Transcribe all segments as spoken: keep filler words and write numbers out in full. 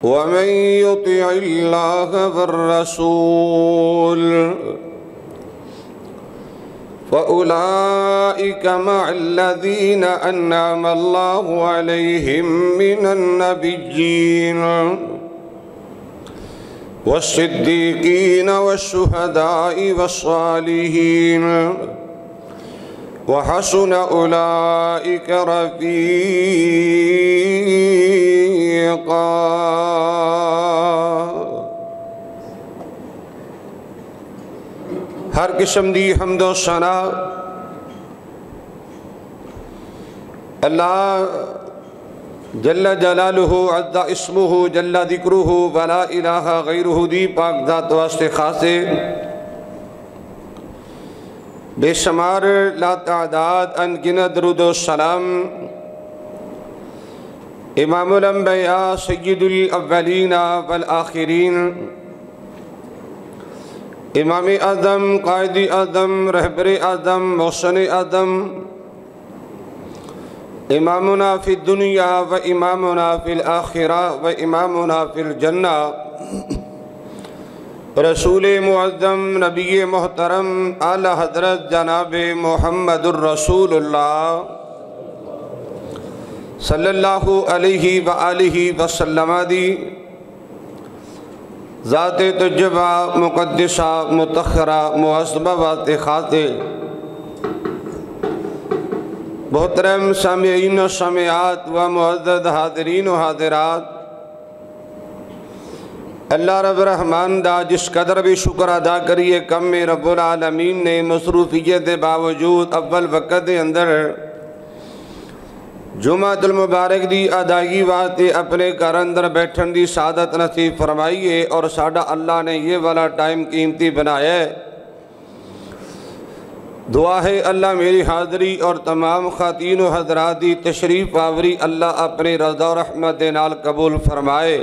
ومن يطع الله والرسول فأولئك مع الذين أنعم الله عليهم من النبيين والصديقين والشهداء والصالحين وحسن أولئك رفيقا۔ ہر قسم دی حمد و ثنا اللہ جل جلالہ عز اسمہ جل ذکرہ ولا الہ غیرہ دی پاک ذات واسطے خاصے بے شمار لا تعداد انگنت درود و سلام امام الانبیاء سید الاولین والآخرین امام اعظم قائد اعظم رہبر اعظم محسن اعظم امامنا فی الدنیا و امامنا فی الآخرہ و امامنا فی الجنہ رسول معظم نبی محترم اعلی حضرت جناب محمد الرسول اللہ صلی اللہ علیہ وآلہ وسلم دی ذات تجبہ مقدسہ متخرہ معظمہ وات خاطر محترم سامعین و سامعات و معزز حاضرین و حاضرات، اللہ رب الرحمن دا جس قدر بھی شکر ادا کریے کم میں رب العالمین نے مصروفیت باوجود اول وقت دے اندر جمعۃ المبارک دی ادائیگی واسطے اپنے گھر اندر بیٹھن دی سعادت نصیب فرمائیے، اور ساڈا اللہ نے یہ والا ٹائم قیمتی بنایا ہے۔ دعا ہے اللہ میری حاضری اور تمام خواتین و حضرات دی تشریف آوری اللہ اپنے رضا و رحمت دے نال قبول فرمائے۔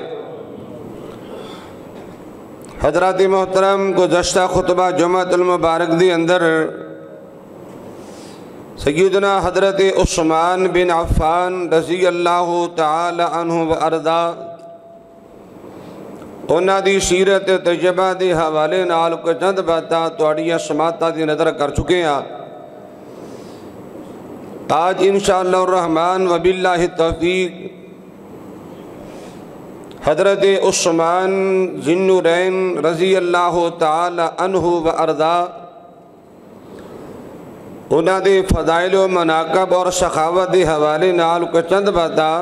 حضرات محترم، گزشتہ خطبہ جمعۃ المبارک دی اندر سیدنا حضرت عثمان بن عفان رضی اللہ تعالی عنہ و ارضا انہاں دی سیرت تجربہ دے حوالے نال کو چند باتاں تواڈیاں سماعتاں دی نظر کر چکے ہیں۔ آج انشاءاللہ الرحمن و باللہ التوفیق حضرت عثمان ذی النورین رضی اللہ تعالی عنہ و ارضا انہاں دے فضائل و مناقب اور سخاوت دے حوالے نال کو چند باتاں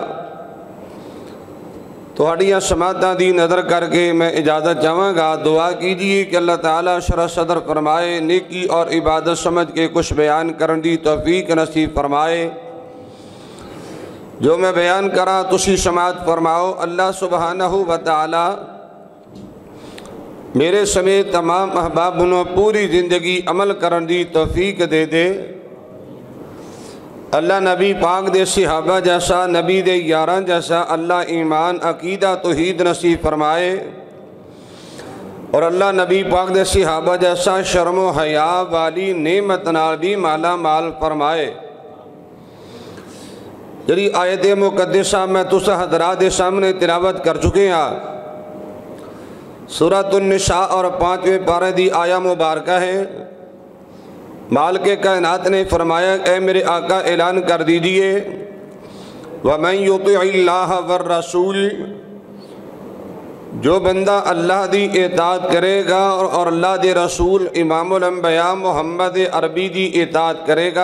تواڈیاں سماعتاں دی نظر کر کے میں اجازت چاہواں گا۔ دعا کیجئے کہ اللہ تعالیٰ شرح صدر فرمائے، نیکی اور عبادت سمجھ کے کچھ بیان کرن دی توفیق نصیب فرمائے۔ جو میں بیان کرا تسی سماعت فرماؤ، اللہ سبحانہ و تعالی میرے سمیت تمام احبابوں پوری زندگی عمل کرن دی توفیق دے دے۔ اللہ نبی پاک دے صحابہ جیسا، نبی دے یاران جیسا اللہ ایمان عقیدہ توحید نصیب فرمائے، اور اللہ نبی پاک دے صحابہ جیسا شرم و حیا والی نعمت نال بھی مالا مال فرمائے۔ جڑی آیت مقدسہ میں تسا حضرات دے سامنے تلاوت کر چکے ہیں، سورۃ النساء اور پانچویں پارے دی آیا مبارکہ ہے۔ مالک کائنات نے فرمایا، اے میرے آقا اعلان کر دیجئے وَمَن يُطِعِ اللَّهَ وَالرَّسُولِ، جو بندہ اللہ دی اطاعت کرے گا اور اللہ دے رسول امام الانبیاء محمد عربی دی اطاعت کرے گا،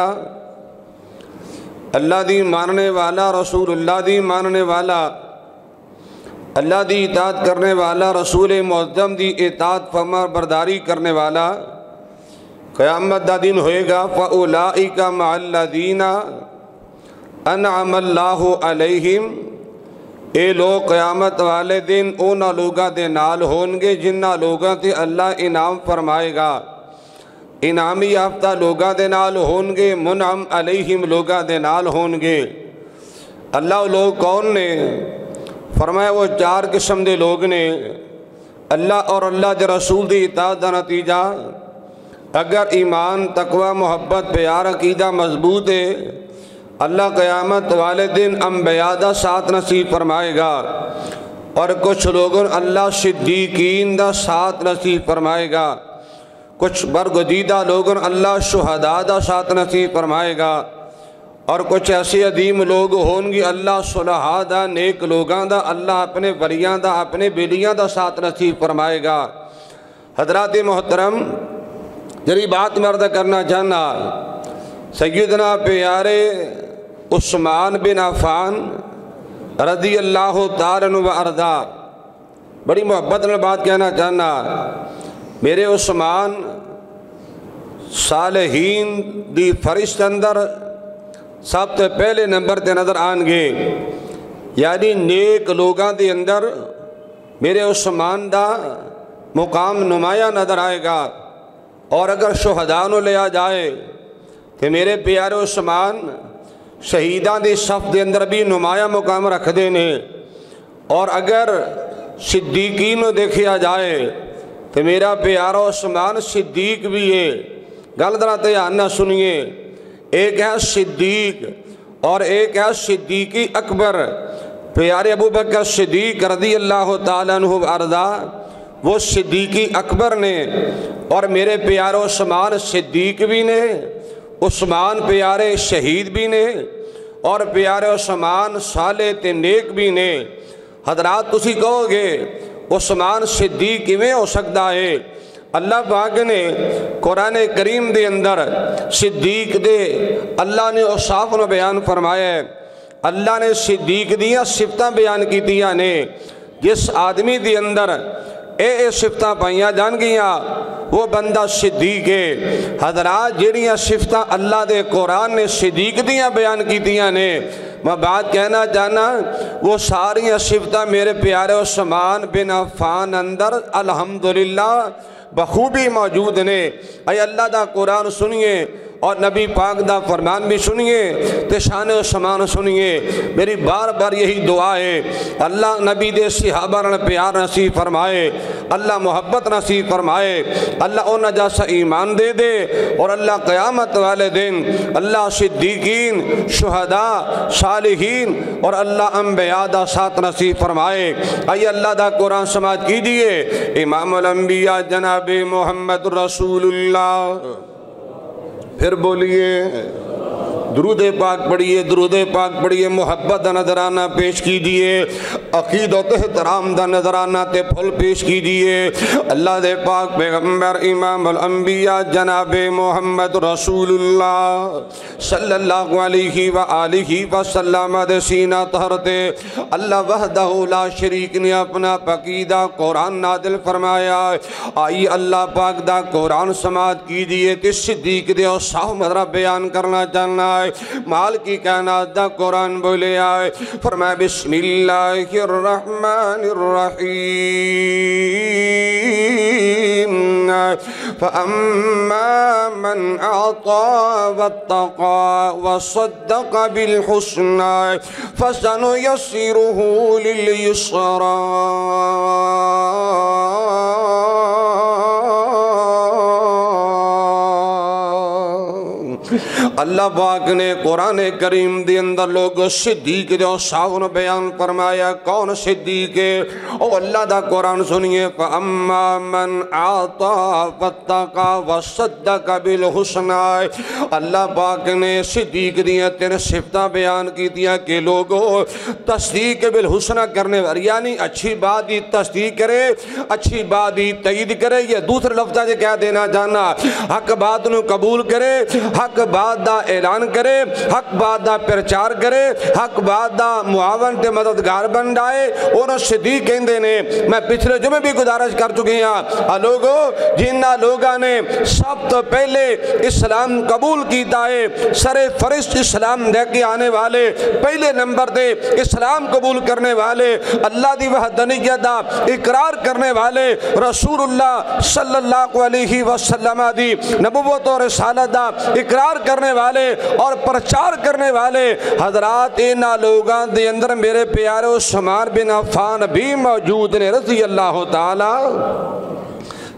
اللہ دی ماننے والا، رسول اللہ دی ماننے والا، اللہ دی اطاعت کرنے والا، رسول معظم دی اطاعت فرما برداری کرنے والا، قیامت دا دن ہوئے گا فَأُولَئِكَ مَعَ الَّذِينَ أَنْعَمَ اللَّهُ عَلَيْهِمْ، اے لوگ قیامت والے دن اونا لوگاں دے نال ہونگے جنہ لوگاں تے اللہ انعام فرمائے گا۔ انعامی یافتہ لوگاں دے نال ہونگے، منعم علیہم لوگاں دے نال ہونگے۔ اللہ لوگ کون نے؟ فرمایا وہ چار قسم دے لوگ نے۔ اللہ اور اللہ دے رسول دی اطاعت دا نتیجہ، اگر ایمان، تقوی، محبت، پیار، عقیدہ مضبوط ہے، اللہ قیامت والے دن انبیاء دا ساتھ نصیب فرمائے گا، اور کچھ لوگوں اللہ صدیقین دا ساتھ نصیب فرمائے گا، کچھ برگزیدہ لوگوں اللہ شہداء دا ساتھ نصیب فرمائے گا، اور کچھ ایسے عظیم لوگ ہون گے اللہ صلحاء دا، نیک لوگاں دا اللہ اپنے ولیاں دا، اپنے بیلیاں دا ساتھ نصیب فرمائے گا۔ حضرات محترم، جری بات میں عرض کرنا چاہنا، سیدنا پیارے عثمان بن عفان رضی اللہ تعالیٰ عنہ و ارضا، بڑی محبت میں بات کہنا چاہنا، میرے عثمان صالحین دی فرشت اندر سب سے پہلے نمبر تے نظر آن گے، یعنی نیک لوگاں دے اندر میرے عثمان دا مقام نمایاں نظر آئے گا، اور اگر شہداء نو لیا جائے کہ میرے پیارے عثمان شہیداں دی صف دے اندر بھی نمایاں مقام رکھ دینے، اور اگر صدیقین نو دیکھیا جائے تو میرا پیارا عثمان صدیق بھی ہے۔ گل ذرا دھیان نہ سنیے، ایک ہے صدیق اور ایک ہے صدیقی اکبر۔ پیارے ابو بکر صدیق رضی اللہ تعالیٰ عنہ وارضا وہ صدیقی اکبر نے، اور میرے پیارے عثمان صدیق بھی نے، عثمان پیارے شہید بھی نے، اور پیارے عثمان صالح تے نیک بھی نے۔ حضرات تسی کہو گے عثمان صدیق کیویں ہو سکتا ہے؟ اللہ پاک نے قرآن کریم دے اندر صدیق دے اللہ نے اوصاف نو بیان فرمایا ہے، اللہ نے صدیق دیاں صفتاں بیان کی دیا نے، جس آدمی دے اندر اے اے صفتاں پائیاں جان گیاں وہ بندہ صدیق ہے۔ حضرات جڑیاں صفتاں اللہ دے قرآن نے صدیق دیاں بیان کی دیا نے، میں بات کہنا چاہنا وہ ساری صفتاں میرے پیارے عثمان بن عفان اندر الحمدللہ بخوبی موجود نے۔ اے اللہ دا قرآن سنیے اور نبی پاک دا فرمان بھی سنیے، تے شان عثمان سنیے۔ میری بار بار یہی دعا ہے، اللہ نبی دے صحابہ نے پیار نصیب فرمائے، اللہ محبت نصیب فرمائے، اللہ انہاں جیسا ایمان دے دے، اور اللہ قیامت والے دن اللہ صدیقین، شہداء، صالحین اور اللہ انبیاء دا ساتھ نصیب فرمائے۔ آئیے اللہ دا قرآن سماعت کیجئے۔ امام الانبیاء جناب محمد رسول اللہ، پھر بولیے درود پاک پڑھیے، درود پاک پڑھیے، محبت دا نظرانہ پیش کیجئے، عقیدت احترام دا نظرانہ تے پھل پیش کیجئے۔ اللہ دے پاک پیغمبر امام الانبیاء جناب محمد رسول اللہ صلی اللہ علیہ وآلہ وسلم دے سینہ طہرتے اللہ وحدہ لا شریک نے اپنا پاکیزہ قرآن نازل فرمایا۔ آئی اللہ پاک دا قرآن سماعت کیجئے، تے صدیق دے اوصاف مدرہ بیان کرنا چاہنا ہے۔ مال کی کائنات دا قرآن بولے آئے، فرمائے بسم اللہ الرحمن الرحیم، فَأَمَّا مَنْ أَعْطَى وَاتَّقَى وَصَدَّقَ بِالْحُسْنَى فَسَنُيَسِّرُهُ لِلْيُسْرَى۔ اللہ پاک نے قرآن کریم دے اندر لوگ صدیق دے اوصاف نو بیان فرمایا۔ کون صدیق ہے؟ او اللہ دا قرآن سنیے، فَأَمَّا مَنْ أَعْطَى وَاتَّقَى وَصَدَّقَ بِالْحُسْنَى۔ اللہ پاک نے صدیق دیاں تین صفتاں بیان کی دیا کہ لوگوں تصدیق بالحسنہ کرنے والی، یعنی اچھی بات ہی تصدیق کرے، اچھی بات ہی تائید کرے۔ یہ دوسرے لفظہ سے کیا دینا جانا، حق بات نو قبول کرے، حق بات دا اعلان کرے، حق بات دا پرچار کرے، حق بات دا معاون تے مددگار بن جائے، انہوں صدیق کہندے نے۔ میں پچھلے جمعے بھی گزارش کر چکے ہیں، لوگوں جنہ لوگاں نے سب تو پہلے اسلام قبول کیتا ہے، سر فرشت اسلام دے کے آنے والے، پہلے نمبر دے اسلام قبول کرنے والے، اللہ دی وحدانیت دا اقرار کرنے والے، رسول اللہ صلی اللہ علیہ وسلم دی نبوت اور رسالت دا اقرار کرنے والے اور پرچار کرنے والے حضرات، انہاں لوگاں دے اندر میرے پیارے عثمان بن عفان بھی موجود نے رضی اللہ تعالی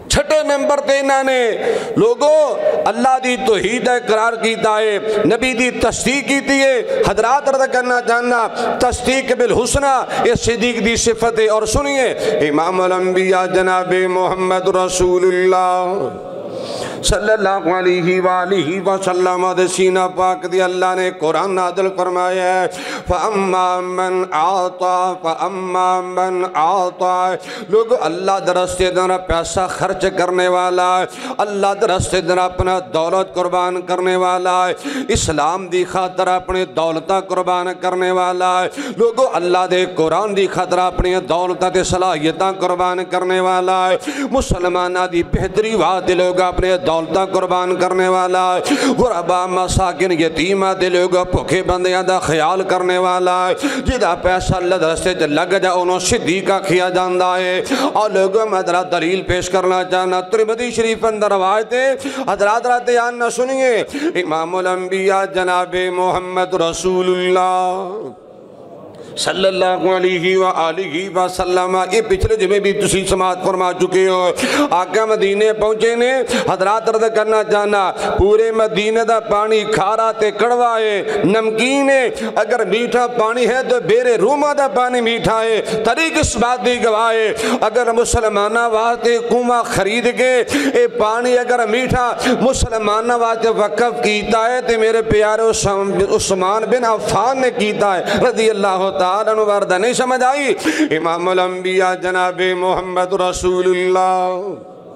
چھٹے ممبر تے انہاں نے لوگوں اللہ دی توحید اقرار کیتا ہے، نبی دی تصدیق کیتی ہے۔ حضرات عرض کرنا چاہنا تصدیق بالحسنہ یہ صدیق دی صفت ہے۔ اور سنیے امام الانبیاء جناب محمد رسول اللہ صلی اللہ علیہ وآلہ وسلم دے سینہ پاک دی اللہ نے قرآن نازل فرمایا ہے فَأَمَّا مَنْ عَاطَى فَأَمَّا مَنْ عَاطَى لوگ اللہ در راستے در پیسہ خرچ کرنے والا ہے، اللہ در راستے در اپنا دولت قربان کرنے والا ہے، اسلام دی خاطر اپنے دولتہ قربان کرنے والا ہے، لوگوں اللہ دے قرآن دی خاطر اپنی دولتہ دے صلاحیتاں قربان کرنے والا ہے، مسلمانہ دی بہتری وعد لوگ اپنے دولتہ قربان کرنے والا ہے، غربا مساکن یتیمہ دے لوگ بھوکے بندیاں دا خیال کرنے والا ہے، جدا پیسہ اللہ درستے جا لگ جا انہوں صدیقہ کیا جاندہ ہے۔ اور لوگوں میں درہ دلیل پیش کرنا چاہنا ترمذی شریف اندر روایت ہے، حضرات رات یان نہ سنیے امام الانبیاء جناب محمد رسول اللہ صلی اللہ علیہ وآلہ وسلم یہ پچھلے جمعے بھی تسی سماعت فرما چکے ہو، آقا مدینے پہنچے نے حضرات عرض کرنا چاہنا پورے مدینے دا پانی کھارا تے کڑوا ہے، نمکین ہے، اگر میٹھا پانی ہے تو بیرے رومہ دا پانی میٹھا ہے، طریق اس بات دی گواہ ہے اگر مسلمانہ واسطے کنواں خرید کے اے پانی اگر میٹھا مسلمانہ واسطے وقف کیتا ہے تو میرے پیارے عثمان بن عفان نے کیتا ہے رضی اللہ تعالیٰ عنہ وردہ نہیں سمجھ آئی۔ امام الانبیاء جناب محمد رسول اللہ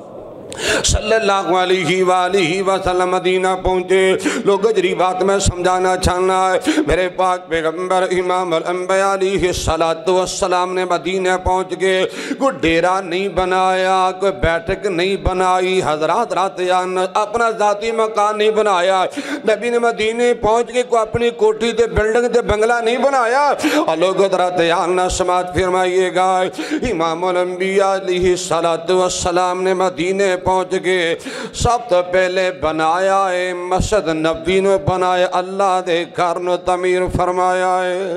صلی اللہ علیہ وآلہ وسلم مدینہ پہنچے، لوگ جری بات میں سمجھانا چاہنا ہے میرے پاک پیغمبر امام الانبیاء علیہ السلام نے مدینہ پہنچ کے کوئی ڈیرہ نہیں بنایا، کوئی بیٹھک نہیں بنائی، حضرات رات یان اپنا ذاتی مکان نہیں بنایا، نبی نے مدینہ پہنچ کے کوئی اپنی کوٹھی تے بلڈنگ تے بنگلہ نہیں بنایا۔ اور لوگ رات یان سماعت فرمائیے گا امام الانبیاء علیہ السلام نے مدینہ پہنچ گئے، سب تو پہلے بنایا ہے مسجد نبی نے بنایا، اللہ دے گھر نو تعمیر فرمایا ہے،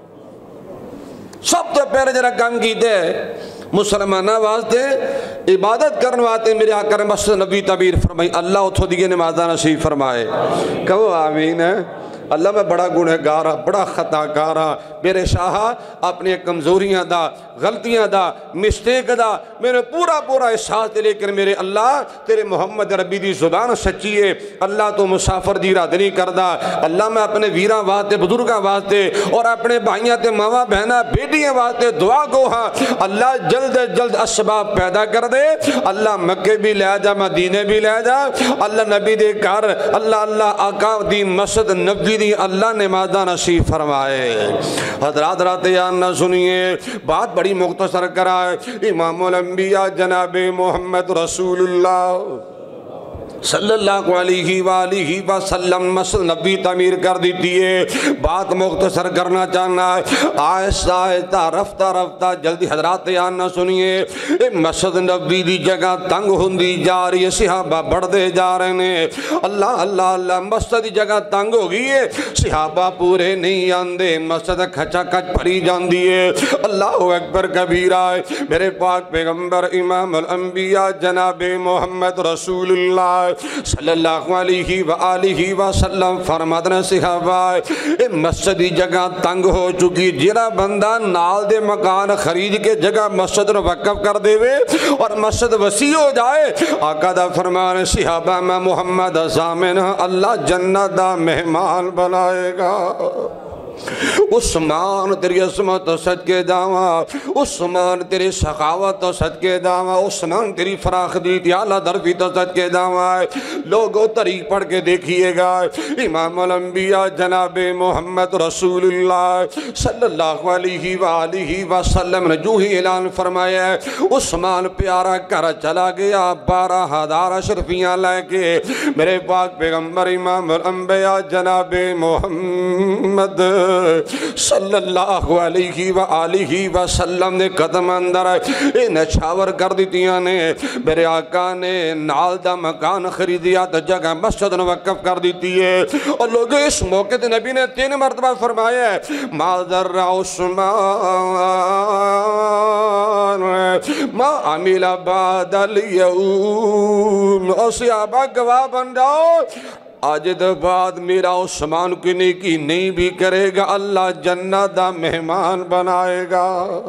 سب تو پہلے جرا کام کی دے مسلمانہ واسطے عبادت کرنے واسطے میرے آقا نے مسجد نبی تعمیر فرمائی، اللہ اتھو دیگے نمازہ نصیب فرمائے، کہو آمین ہے۔ اللہ میں بڑا گنہگارا بڑا خطا کارا، میرے شاہ اپنی کمزوریاں دا غلطیاں دا مسٹیک دا میرے پورا پورا احساس دے، لیکن میرے اللہ تیرے محمد ربی دی زبان سچی ہے، اللہ تو مسافر دی رات نہیں کردہ، اللہ میں اپنے ویراں واسطے بزرگاں واسطے اور اپنے بھائیاں تے ماما بہنہ بیٹیاں واسطے دعا گو ہاں اللہ جلد جلد اسباب پیدا کر دے، اللہ مکہ بھی لے جا مدینے بھی لے جا، اللہ نبی دے کر اللہ اللہ آقا دی مسجد نبی دی اللہ نمازہ نصیب فرمائے۔ حضرات رات یان نہ سنیے بات بڑی مختصر کرائے، امام الانبیاء جناب محمد رسول اللہ صلی اللہ علیہ وآلہ وسلم مسجد نبی تعمیر کر دیتی ہے، بات مختصر کرنا چاہنا ہے آہستہ آہستہ رفتہ رفتہ جلدی حضرات یان نہ سنیے مسجد نبی دی جگہ تنگ ہوندی جا رہی ہے، صحابہ بڑھ دے جا رہے ہیں، اللہ اللہ اللہ مسجد دی جگہ تنگ ہو گئی ہے، صحابہ پورے نہیں آندے، مسجد کھچا کھچ پھری جاندی ہے، اللہ اکبر کبیرہ ہے۔ میرے پاک پیغمبر امام الانبیاء جناب محمد رسول اللہ صلی اللہ علیہ وآلہ وسلم فرمادن صحابہ اے مسجد دی جگہ تنگ ہو چکی، جرا بندہ نال دے مکان خرید کے جگہ مسجد رو وقف کر دے وے اور مسجد وسیع ہو جائے، آقا دا فرمان صحابہ میں محمد زامن اللہ جنت دا مہمان بنائے گا۔ عثمان تیری عظمت و صدقے داواں، عثمان تیری سخاوت و صدقے داواں، عثمان تیری فراخ دیتی اعلیٰ درفی تو صدقے داواں۔ لوگوں طریق پڑھ کے دیکھئے گا امام الانبیاء جناب محمد رسول اللہ صلی اللہ علیہ وآلہ وسلم نے جو ہی اعلان فرمایا ہے عثمان پیارا کر چلا گیا بارہ ہزار اشرفیاں لے کے، میرے پاک پیغمبر امام الانبیاء جناب محمد صلی اللہ علیہ وآلہ وسلم نے قدم اندر اے نچھاور کر دیتیاں نے، میرے آقا نے نال دا مکان خریدیا تو جگہ مسجد نے وقف کر دیتی ہے، اور لوگ اس موقع تے نبی نے تین مرتبہ فرمایا ہے ما ذر عثمان ما عمل بعد اليوم، اور صحابہ گواہ بن جاؤ آج دے بعد میرا عثمان کی نیکی نہیں بھی کرے گا اللہ جنت دا مہمان بنائے گا۔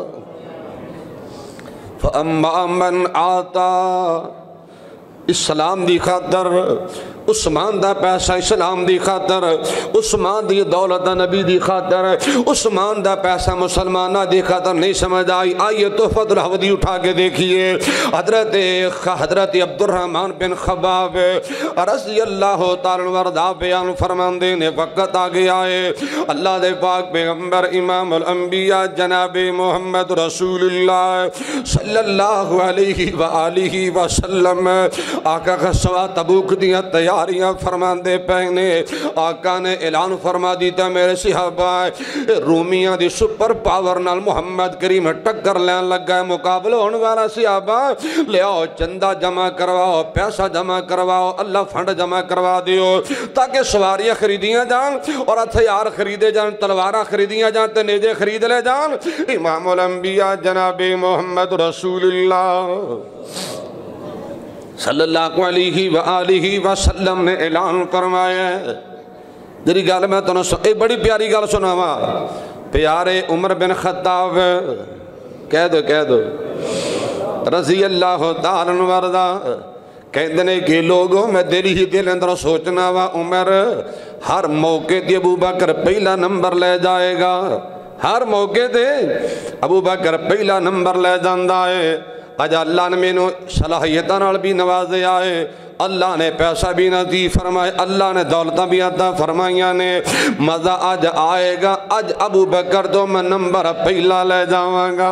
فَأَمَّا مَنْ آتَا، اسلام دی خاطر عثمان دا پیسہ اسلام دی خاطر، عثمان دی دولت نبی دی خاطر، عثمان دا پیسہ مسلمانہ دی خاطر نہیں سمجھ آئی۔ آئیے تحفۃ الحوضی اٹھا کے دیکھیے، حضرت حضرت عبد الرحمن بن خباب رضی اللہ تعالیٰ وردہ بیان فرماندے نے وقت آگے آئے، اللہ دے پاک پیغمبر امام الانبیاء جناب محمد رسول اللہ صلی اللہ علیہ وآلہ وسلم آقا غزوہ تبوک دیا تیار تیاریاں فرمان دے پہنے، آقا نے اعلان فرما دیتا میرے صحابہ رومیاں دی سپر پاور نال محمد کریم ٹکر لین لگ گئے، مقابلہ ہونے والا صحابہ لے آؤ چندہ جمع کرواؤ، پیسہ جمع کرواؤ، اللہ فنڈ جمع کروا دیو تاکہ سواریاں خریدیاں جان اور ہتھیار خریدے جان، تلوارہ خریدیاں جان، تنیجے خرید لے جان۔ امام الانبیاء جناب محمد رسول اللہ صلی اللہ علیہ وآلہ وسلم نے اعلان فرمایا ہے، جری گال میں تو ایک بڑی پیاری گال سناوا، پیارے عمر بن خطاب کہہ دو کہہ دو رضی اللہ تعالیٰ وردہ کہہ دینے کہ لوگوں میں دلی ہی دل اندر سوچنا وا عمر ہر موقع دی ابو بکر پہلا نمبر لے جائے گا، ہر موقع دے ابو بکر پہلا نمبر لے جاندہ ہے۔ آج اللہ نے مینوں صلاحیتاں نال بھی نوازے آئے، اللہ نے پیسہ بھی نصیب فرمائے، اللہ نے دولتاں بھی عطا فرمائیاں نے، مزہ آج آئے گا، آج ابو بکر تو میں نمبر پہلا لے جاواں گا،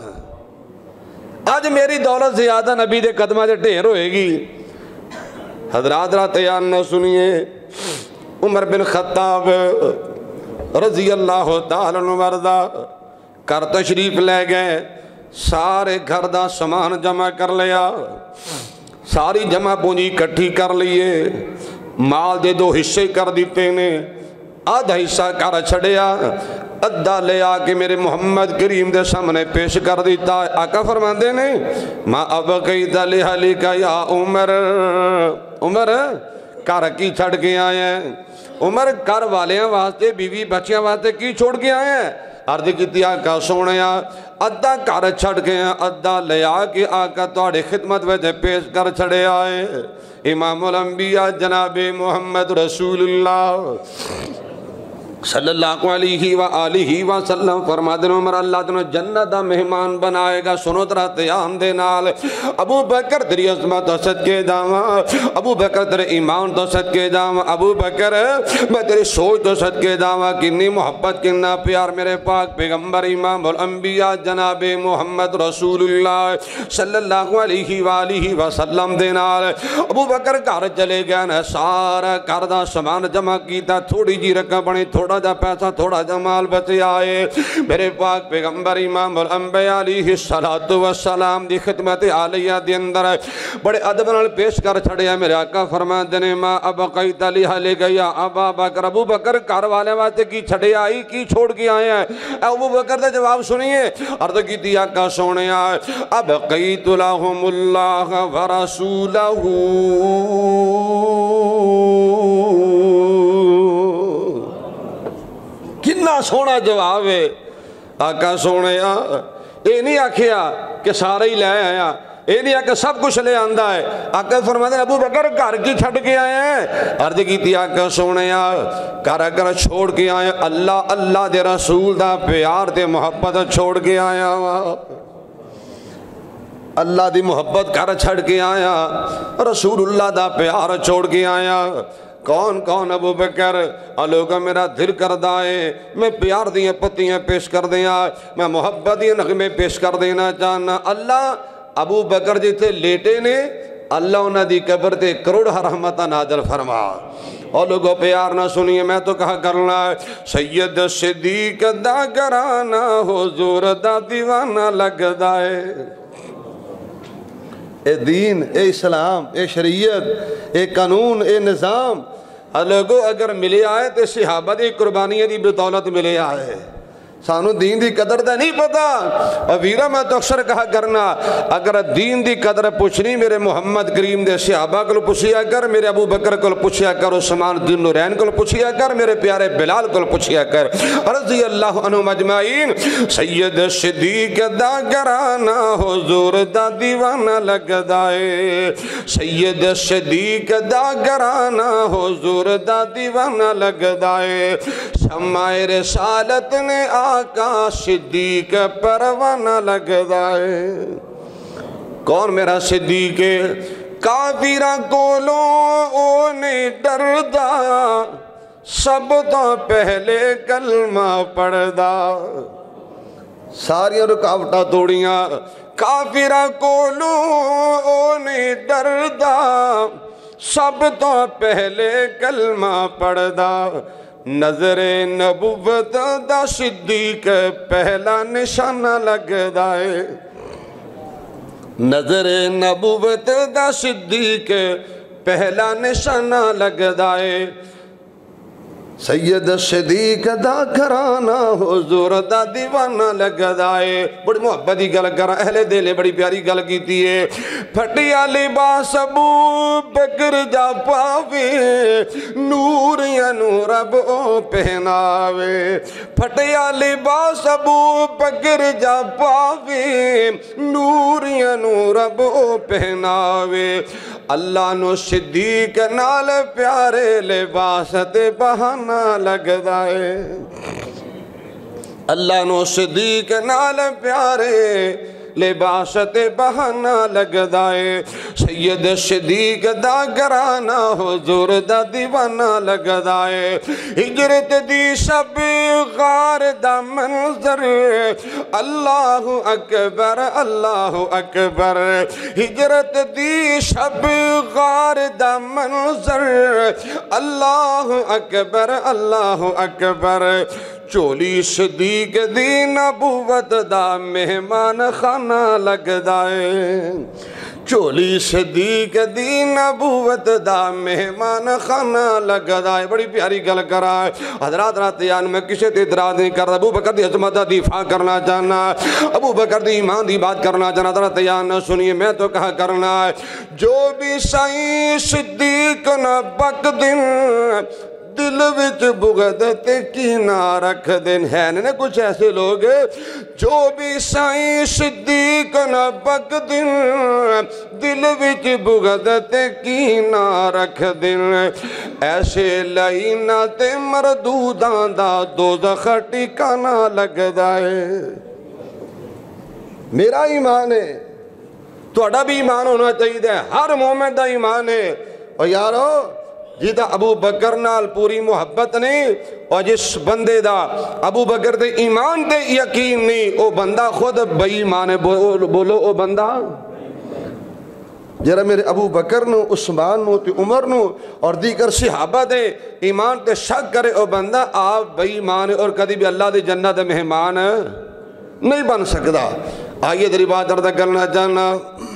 آج میری دولت زیادہ نبی دے قدمہ دے ڈھیر ہوئے گی۔ حضرات رات یان نہ سنیے، عمر بن خطاب رضی اللہ تعالیٰ عنہ وردہ کر تشریف لے گئے، سارے گھر دا سامان جمع کر لیا، ساری جمع پونجی کٹھی کر لیے، مال دے دو حصے کر دیتے نے، آدھا حصہ کر چھڑیا، ادھا لے آکے میرے محمد کریم دے سامنے پیش کر دیتا ہے۔ آقا فرماندے نے ما ابقیت لہلک یا عمر، عمر کر کی چھڑ کے آئے ہیں، عمر کر والیاں واسطے بیوی بچیاں واسطے کی چھوڑ کے آئے ہیں؟ عرض کیتی آقا سونیا ادھا کر چھڑ کے ادھا لے آکے آقا توڑے خدمت ویجے پیش کر چھڑے آئے۔ امام الانبیاء جناب محمد رسول اللہ صلی اللہ علیہ وآلہ وسلم فرما دن عمر اللہ تنو جنت دا مہمان بنائے گا۔ سنو ترہ تیام دے نال ابو بکر تیری عظمت تو صدقے جاواں، ابو بکر تیرے ایمان تو صدقے جاواں، ابو بکر میں تیری سوچ تو صدقے جاواں، کنی محبت کننا پیار میرے پاک پیغمبر امام الانبیاء جناب محمد رسول اللہ صلی اللہ علیہ وآلہ وسلم دے نال ابو بکر گھر چلے گئے نا، سارا گھر دا سامان جمع کیتا، تھوڑی جی رقم بنی، تھوڑا جا پیسہ تھوڑا جا مال بچے آئے، میرے پاک پیغمبر امام الانبیاء علیہ السلام دی خدمت عالیہ دی اندر بڑے ادب نال پیش کر چھڑیا۔ میرے آقا فرما دینے ما ابقیت لہلک یا ابا بکر، ابو بکر گھر والے واسطے کی چھڑے آئی کی چھوڑ کے آئے ہیں؟ ابو بکر دا جواب سنیے، عرض کی دی آقا سونے آئے ابقیت لہم اللہ ورسولہ، کتنا سونا جواب ہے۔ آقا سونے اے نہیں آکھیا کہ سارے ہی لے آیا، اے نہیں آکھا سب کچھ لے آندہ ہے۔ آقا فرماتے ہیں ابو بکر گھر کی چھڑ کے آئے ہیں؟ عرض کی تھی آقا سونے گھر اگر چھوڑ کے آئے اللہ اللہ دے رسول دا پیار دے محبت چھوڑ کے آیا، اللہ دی محبت گھر چھڑ کے آیا، رسول اللہ دا پیار چھوڑ کے آیا۔ کون کون ابو بکر؟ لوگا میرا دل کر دائے میں پیار دیاں پتیاں پیش کر دیا، میں محبت دیاں نغمے پیش کر دینا چاہنا۔ اللہ ابو بکر جی تھے لیٹے نے، اللہ انہاں دی قبر تے کروڑ رحمتہ نازل فرما۔ اور لوگوں پیار نہ سنیے، میں تو کہا کرنا سید صدیق دا گرانا حضور دا دیوانہ لگ دائے۔ اے دین، اے اسلام، اے شریعت، اے قانون، اے نظام لوگوں اگر ملے آئے تو صحابہ دی قربانیاں دی بدولت ملے آئے، سانو دین دی قدر دا نہیں پتا. اور ویرہ میں تو اکثر کہا کرنا اگر دین دی قدر پوچھنی میرے محمد کریم دے صحابہ کو پوچھیا کر, میرے ابو بکر کو پوچھیا کر, عثمان ذو النورین کو پوچھیا کر, میرے پیارے بلال کو پوچھیا کر رضی اللہ عنہ مجمعین. سید صدیق دا گرانا حضور دا دیوانہ لگدا ہے, سید صدیق دا گرانا حضور دا دیوانہ لگدا ہے. شمع رسالت نے آقا صدیق پروانہ لگدا ہے. کون میرا صدیق ہے؟ کافراں کولوں اونے ڈردا, سب تو پہلے کلمہ پڑھدا. ساری رکاوٹاں توڑیاں, کافراں کولوں اونے ڈردا, سب تو پہلے کلمہ پڑھدا. نظر نبوت دا صدیق پہلا نشانہ لگدا ہے, نظر نبوت دا صدیق پہلا نشانہ لگدا ہے. سید صدیق دا گھرانا حضور دا دیوانہ لگدا ہے. بڑی محبت دی گل کر, اہل دل بڑی پیاری گل کیتی ہے. پھٹیا لباس ابو بکر جا پاوے, نور یا نور اب او پہناوے. پھٹیا لباس ابو بکر جا پاوے, نور یا نور اب او پہناوے. اللہ نو صدیق نال پیارے لباس تے بہانہ لگدا ہے. اللہ نو صدیق نال پیارے لباس تے بہانہ لگدا ہے. سید صدیق دا گرانا حضور دا دیوانہ لگدا ہے. ہجرت دی شب غار دا منظر, اللہ اکبر اللہ اکبر. ہجرت دی شب غار دا منظر, اللہ اکبر اللہ اکبر. چولی صدیق دی نبوت دا مہمان خانہ لگدا ہے. چولی صدیق دی نبوت دا مہمان خانہ لگدا ہے. بڑی پیاری گل کرا ہے. حضرات راتیان میں کسی تے اعتراض نہیں کرتا, ابو بکر دی عظمت دا دفاع کرنا چاہنا, ابو بکر دی ایمان دی بات کرنا چاہنا. حضرات راتیان سنیے میں تو کہا کرنا ہے, جو بھی سائیں صدیق نہ بک دن, دل وچ بغض تے کینہ رکھ دن. ہے نا کچھ ایسے لوگ جو بھی سائیں صدیق نہ بک دن, دل وچ بغض تے کینہ رکھ دن. ایسے لائنہ تے مردوداں دا دوزخ ٹھکانہ لگدا ہے. میرا ایمان ہے, تہاڈا بھی ایمان ہونا چاہیے, ہر مومن دا ایمان ہے. اور یارو جیدہ ابو بکر نال پوری محبت نہیں, اور جس بندے دا ابو بکر دے ایمان دے یقین نہیں, او بندہ خود بے ایمان ہے. بولو او بندہ جرہ میرے ابو بکر نو, عثمان نو, تے عمر نو اور دیگر صحابہ دے ایمان تے شک کرے, او بندہ آپ بے ایمان ہے اور کدی بھی اللہ دے جنت دے مہمان نہیں بن سکتا. آئیے دری بات عرض کرنا چاہنا,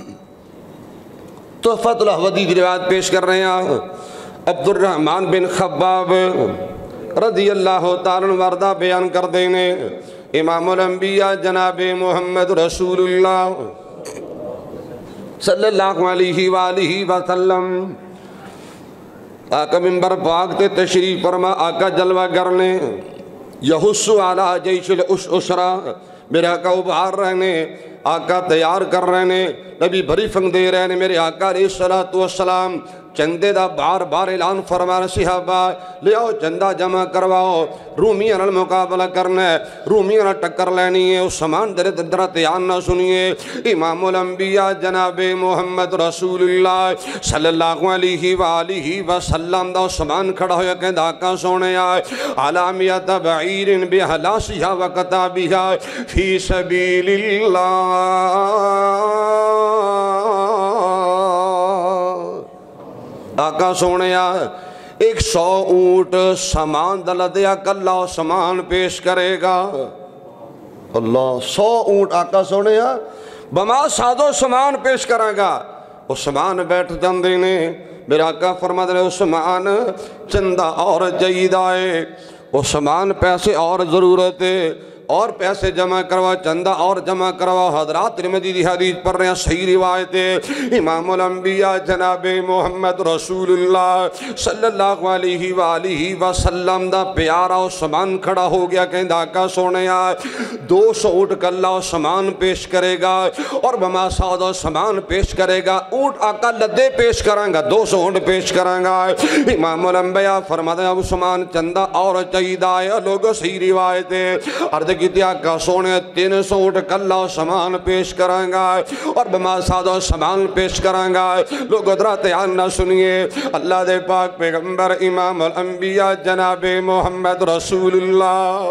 تحفۃ الحوضی کی روایت پیش کر رہے ہیں. عبد الرحمن بن خباب رضی اللہ تعالیٰ وردہ بیان کر دینے, امام الانبیاء جناب محمد رسول اللہ صلی اللہ علیہ وآلہ وسلم آقا منبر پاک تے تشریف فرما. آقا جلوہ کرنے, یحسو علی جیش العسرہ, میرے آقا ابھار رہنے, آقا تیار کر رہنے, نبی بریفنگ دے رہنے. میرے آقا علیہ السلام چندے دا بار بار اعلان فرما صحابہ, لے آؤ چندہ جمع کرواؤ, رومیاں نال مقابلہ کرنا ہے, رومیاں نال ٹکر لینی ہے. اس سامان درے درہ تیان نہ سنیے. امام الانبیاء جناب محمد رسول اللہ صلی اللہ علیہ وآلہ وسلم دا سامان کھڑا ہویا کہ آقا سونے آئے, علامیت بعیر بحلاسیہ وکتابیہ فی سبیل اللہ. آقا سونے آئے ایک سو اونٹ سامان دلدیا کلہ سامان پیش کرے گا. اللہ, سو اونٹ آقا سونے آئے بما سادو سامان پیش کرے گا. وہ سامان بیٹھ جاندے نے. میرا آقا فرما دے سامان چندہ اور جائید آئے, وہ سامان پیسے اور ضرورت ہے. اور پیسے جمع کروا، چندہ اور جمع کروا۔ حضرات ترمذی دی حدیث پڑھ رہے ہیں، صحیح روایت ہے، امام الانبیاء جناب محمد رسول اللہ صلی اللہ علیہ وآلہ وسلم دا پیارا عثمان کھڑا ہو گیا، کہیں آقا سونیا دو سو اونٹ کلا عثمان پیش کرے گا اور بما سعود عثمان پیش کرے گا، اونٹ آقا لدے پیش کریں گا، دو سو اونٹ پیش کریں گا۔ امام الانبیاء فرماتے ہیں عثمان چندہ اور چاہیدہ ہے، لوگوں صحیح روایت ہے، عرض کی آقا سونے تین سو اونٹ کلا عثمان پیش کریں گا اور بما سعود عثمان پیش کریں گا۔ لوگ ادرات آن نہ سنیے، اللہ دے پاک پیغمبر امام الانبیاء جناب محمد رسول اللہ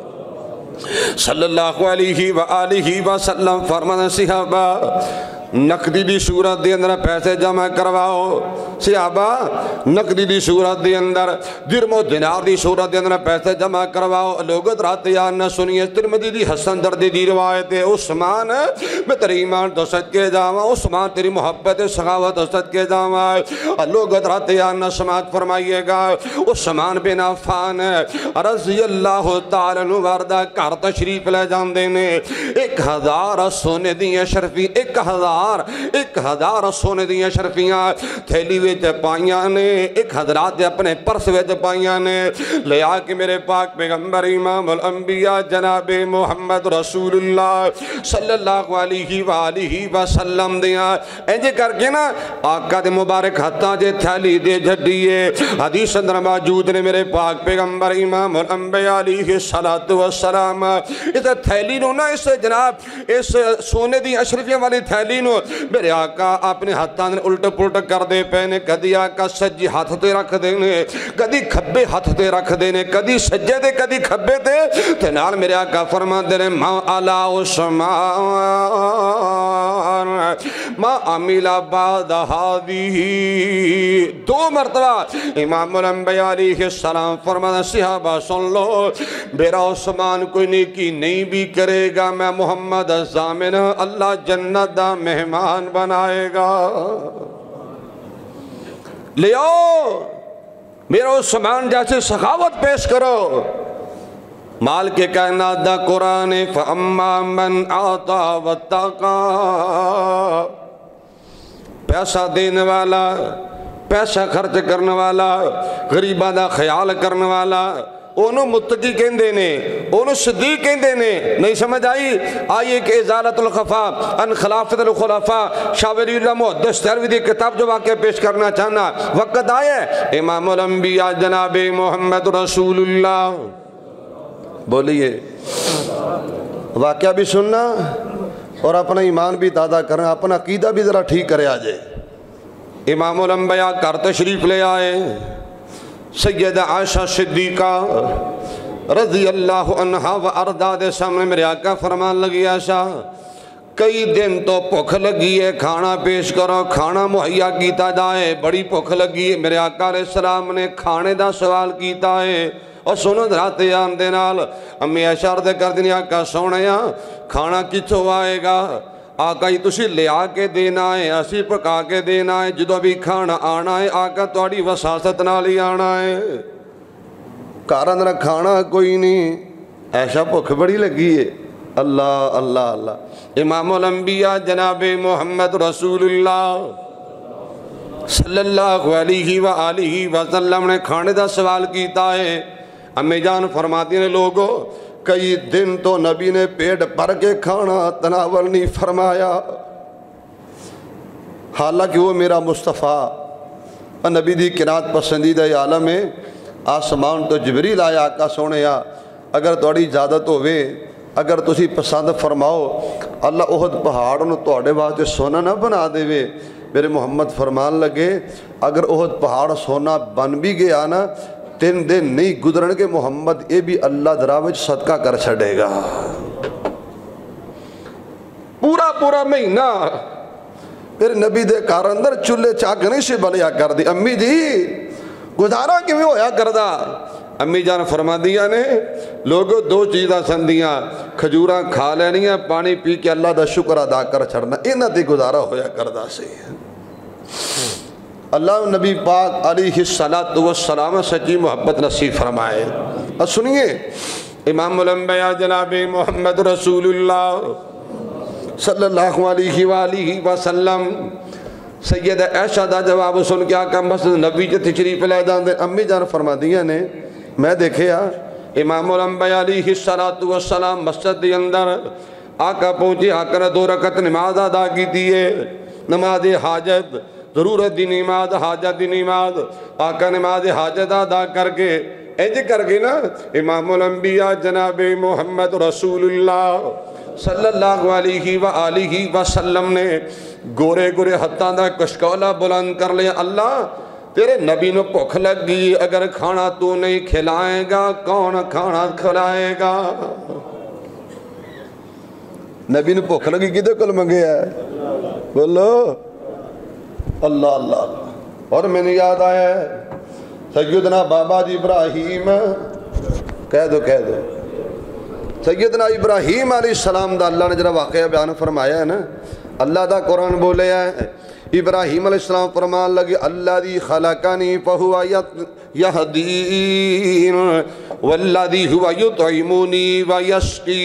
صلی اللہ علیہ وآلہ وسلم فرمانا صحابہ نقدی دی صورت دے اندر پیسے جمع کرواؤ، صحابہ نقدی دی صورت دے اندر درم و دینار دی صورت دے اندر پیسے جمع کرواؤ۔ لوگ رات یاد نہ سنیے، ترمذی دی حسن دردی دی روایت ہے، عثمان میں تیری ایمان تو صدقے جاواں، عثمان تیری محبت سخاوت تو صدقے جاواں۔ لوگ رات یاد نہ سماعت فرمائیے گا، عثمان بن عفان رضی اللہ تعالیٰ عنہ وردہ گھر تشریف لے جان دینے، ایک ہزار سونے دی اشرفی، ایک ہزار ایک ہزار سونے دیا شرفیاں تھیلی ویچ پائیاں نے، ایک حضرات اپنے پرس ویچ پائیاں نے، لے آکے میرے پاک پیغمبر امام الانبیاء جناب محمد رسول اللہ صلی اللہ علیہ وآلہ وسلم دیا انجے کر کے نا آقا دے مبارک ہتھاں جے تھیلی دے جھڑیے۔ حدیث اندر موجود نے میرے پاک پیغمبر امام الانبیاء علیہ السلام اس تھیلی نو نا اس جناب اس سونے دی اشرفیاں والی تھیلی نو میرے آقا اپنے ہاتھاں نے الٹ پلٹ کر دے پینے، کدی آقا سجی ہاتھ تے رکھ دینے، کدی کھبے ہاتھ تے رکھ دینے، کدی سجے دے کدی کھبے تے تے نال میرے آقا فرما دے رہے ما علا عثمان ما عمل بعد هذه، دو مرتبہ امام الانبیاء علیہ السلام فرمانا صحابہ سن لو، میرا عثمان کوئی نیکی نہیں بھی کرے گا، میں محمد ضامن اللہ جنت دا مہمان بنائے گا۔ لے آؤ میرا عثمان جیسے سخاوت پیش کرو۔ مال کے کائنات دا قرآن فَأَمَّا مَنْ آتَا وَاتَّقَا، پیسہ دینے والا، پیسہ خرچ کرنے والا، غریبہ دا خیال کرنے والا، انہوں متقی کہندے نے، انہوں صدیق کہندے نے، نہیں سمجھ آئی؟ آئیے کہ ازالت الخفا ان خلافت الخلفاء شاہ ولی اللہ محدث دہلوی دی کتاب جو واقعہ پیش کرنا چاہنا وقت آئے امام الانبیاء جناب محمد رسول اللہ، بولیے واقعہ بھی سننا اور اپنا ایمان بھی دادا کرنا، اپنا عقیدہ بھی ذرا ٹھیک کرے آجے۔ امام الانبیاء کر تشریف لے آئے، سیدہ عائشہ صدیقہ رضی اللہ عنہ و ارضا دے سامنے میرے آقا فرمان لگی عائشہ کئی دن تو بھوک لگی ہے، کھانا پیش کرو، کھانا مہیا کیتا جائے، بڑی بھوک لگی ہے۔ میرے آقا علیہ السلام نے کھانے دا سوال کیتا ہے اور سنو دھرات یان دے نال امی عائشہ عرض کر دینی آقا سونیا کھانا کتھوں آئے گا؟ آقا ہی تسی لے آکے دینا ہے، اسی پکا کے دینا ہے، جدو بھی کھانا آنا ہے آقا توڑی وساست نال ہی آنا ہے۔ کارا اندر کھانا کوئی نہیں، ایسا بھوک بڑی لگی ہے، اللہ اللہ اللہ۔ امام الانبیاء جناب محمد رسول اللہ صلی اللہ علیہ وآلہ وسلم نے کھانے دا سوال کیتا ہے۔ امی جان فرماتی ہیں لوگوں کئی دن تو نبی نے پیٹ بھر کے کھانا تناول نہیں فرمایا، حالانکہ وہ میرا مصطفیٰ نبی دی قرات پسندیدہ عالم ہے۔ آسمان تو جبریل آیا آقا سونے آ اگر توڑی اجازت ہوئے اگر تسی پسند فرماؤ اللہ احد پہاڑوں توڑے واسطے سونا نہ بنا دے وے۔ میرے محمد فرمان لگے اگر احد پہاڑ سونا بن بھی گیا نا تین دن نہیں گزرن کے محمد اے بھی اللہ دراوچ صدقہ کر چھڑے گا، پورا پورا مہینہ۔ پھر نبی دے کار اندر چولے چاکنے سے بلیا کر دی، امی جی گزارا کیوں ہویا کردہ؟ امی جان فرما دیا نے لوگوں دو چیزاں سندیاں کھجوراں کھا لینیاں پانی پی کے اللہ دا شکر ادا کر چھڑنا، انہاں دی گزارا ہویا کردہ سے۔ اللہ نبی پاک علیہ السلام سچی محبت نصیب فرمائے۔ اور سنیے امام الانبیاء جناب محمد رسول اللہ صلی اللہ علیہ وآلہ وسلم سیدہ عائشہ دا جواب سن کے آقا مسجد نبی جے تشریف لے جاندے امی جان فرما دیا نے میں دیکھیا امام الانبیاء علیہ السلام مسجد دی اندر آقا پہنچے آقا نے دو رکعت نماز ادا کی دیئے نماز حاجت ضرورت دی نماز حاجت دی نماز آقا نماز حاجت ادا کر کے اینج کر کے نا امام الانبیاء جناب محمد رسول اللہ صلی اللہ علیہ وآلہ وسلم نے گورے گورے ہتھاں دا کشکولا بلند کر لیا اللہ تیرے نبی نو بھوک لگ گئی اگر کھانا تو نہیں کھلائے گا کون کھانا کھلائے گا نبی نو بھوک لگی کدے کول منگے ہے بولو اللہ اللہ اور میں نے یاد آیا ہے سیدنا بابا جی ابراہیم کہہ دو کہہ دو سیدنا ابراہیم علیہ السلام دا اللہ نے جرا واقعہ بیان فرمایا ہے نا اللہ دا قرآن بولے ہے ابراہیم علیہ السلام فرمان لگے اللہ دی خلقانی فہو یہدین والذی ہوا یطعمونی ویسقین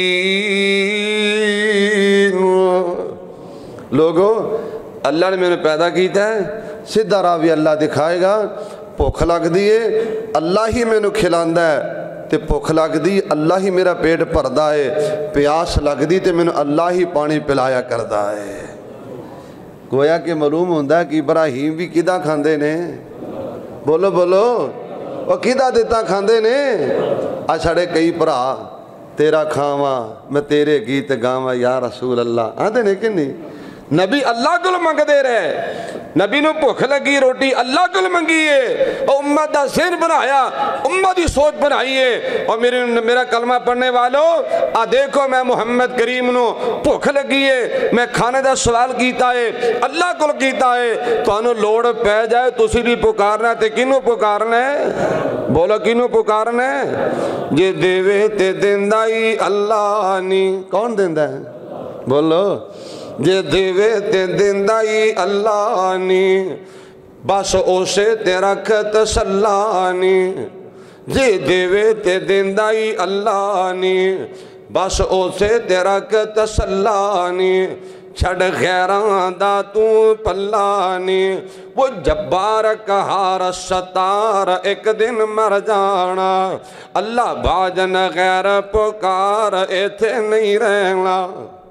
لوگو اللہ نے میں نے پیدا کیتا ہے سدھا راوی اللہ دکھائے گا بھوک لگ دیئے اللہ ہی میں نے کھلاندہ ہے تے بھوک لگ دی اللہ ہی میرا پیٹ پردہ ہے پیاس لگ دی تے میں نے اللہ ہی پانی پلایا کردہ ہے گویا کہ معلوم ہوندہ ہے کہ ابراہیم بھی کدہ کھاندے نے بولو بولو وہ کدہ دیتا کھاندے نے اچھڑے کئی پرا تیرا کھاواں میں تیرے گیت گاواں یا رسول اللہ آدھے نے کہ نہیں نبی اللہ کو منگ دے رہے نبی نو بھوک لگی روٹی اللہ کو منگیے اور امت دا ذہن بنایا امت دی سوچ بنائیے اور میرے میرا کلمہ پڑھنے والوں آ دیکھو میں محمد کریم نو بھوک لگیے میں کھانے دا سوال کیتا ہے اللہ کو کیتا ہے تو انہوں لوڑ پہ جائے تو اسی بھی پکارنا تے کنو پکارنا ہے بولو کنو پکارنا ہے جے دیوے تے دیندائی اللہ نی کون دیندہ ہے بولو جے دیوے تے دیندائی اللہ نی بس اوسے تے رکھت سلانی جے دیوے تے دیندائی اللہ نی بس اوسے تے رکھت سلانی چھڑ غیران دا تو پلانی وہ جبار کہار ستار ایک دن مر جانا اللہ باجن غیر پکار ایتھے نہیں رہنا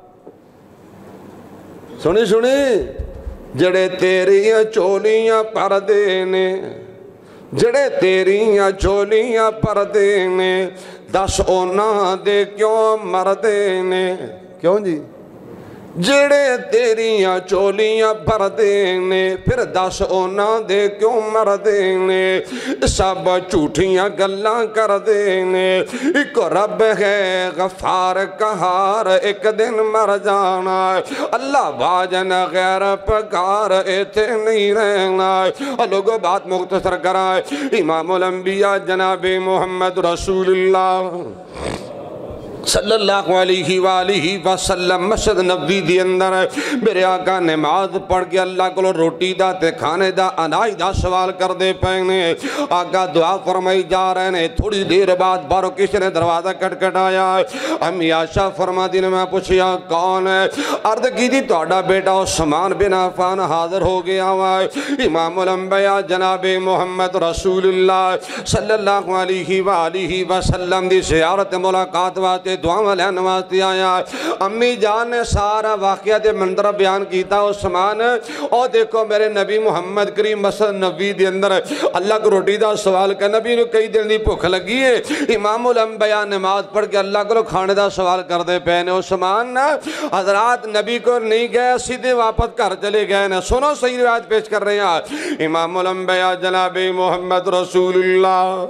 سنی سنی جڑے تیریاں چولیاں پردے نے جڑے تیریاں چولیاں پردے نے دس اونا دے کیوں مردے نے کیوں جی جڑے تیریاں چولیاں پردے نے پھر دس اونا دے کیوں مردے نے سب جھوٹیاں گلاں کر دے نے ایک رب ہے غفار قہار ایک دن مر جانا اللہ باجن غیر پکار ایتھے نہیں رہنا لوگوں بات مختصر کرائے امام الانبیاء جناب محمد رسول اللہ صلی اللہ علیہ وآلہ وسلم مسجد نبوی دی اندر میرے آقا نماز پڑھ کے اللہ کو روٹی دا تے کھانے دا انائی دا سوال کر دے پہنے آقا دعا فرمائی جا رہے ہیں تھوڑی دیر بعد بارو کسی نے دروازہ کٹ کٹ آیا امی عائشہ فرما دی نے میں پوچھیا کون ہے عرض کی دی توڑا بیٹا عثمان بن عفان حاضر ہو گیا ہوا ہے امام الانبیاء جناب محمد رسول اللہ صلی اللہ علیہ وآلہ وسلم دی زیارت ملاقات واتے دعا والا نوازتی آیا امی جان نے سارا واقعہ دے منظر بیان کیتا عثمان اور دیکھو میرے نبی محمد کریم مسجد نبوی دے اندر اللہ کو روٹی دا سوال کر نبی نے کئی دن دی بھوک لگی ہے امام الانبیاء نماز پڑھ کے اللہ کو کھانے دا سوال کر دے پہنے عثمان حضرات نبی کو نہیں گئے سیدھے واپس گھر چلے گئے نا سنو صحیح روایت پیش کر رہے ہیں امام الانبیاء جناب محمد رسول اللہ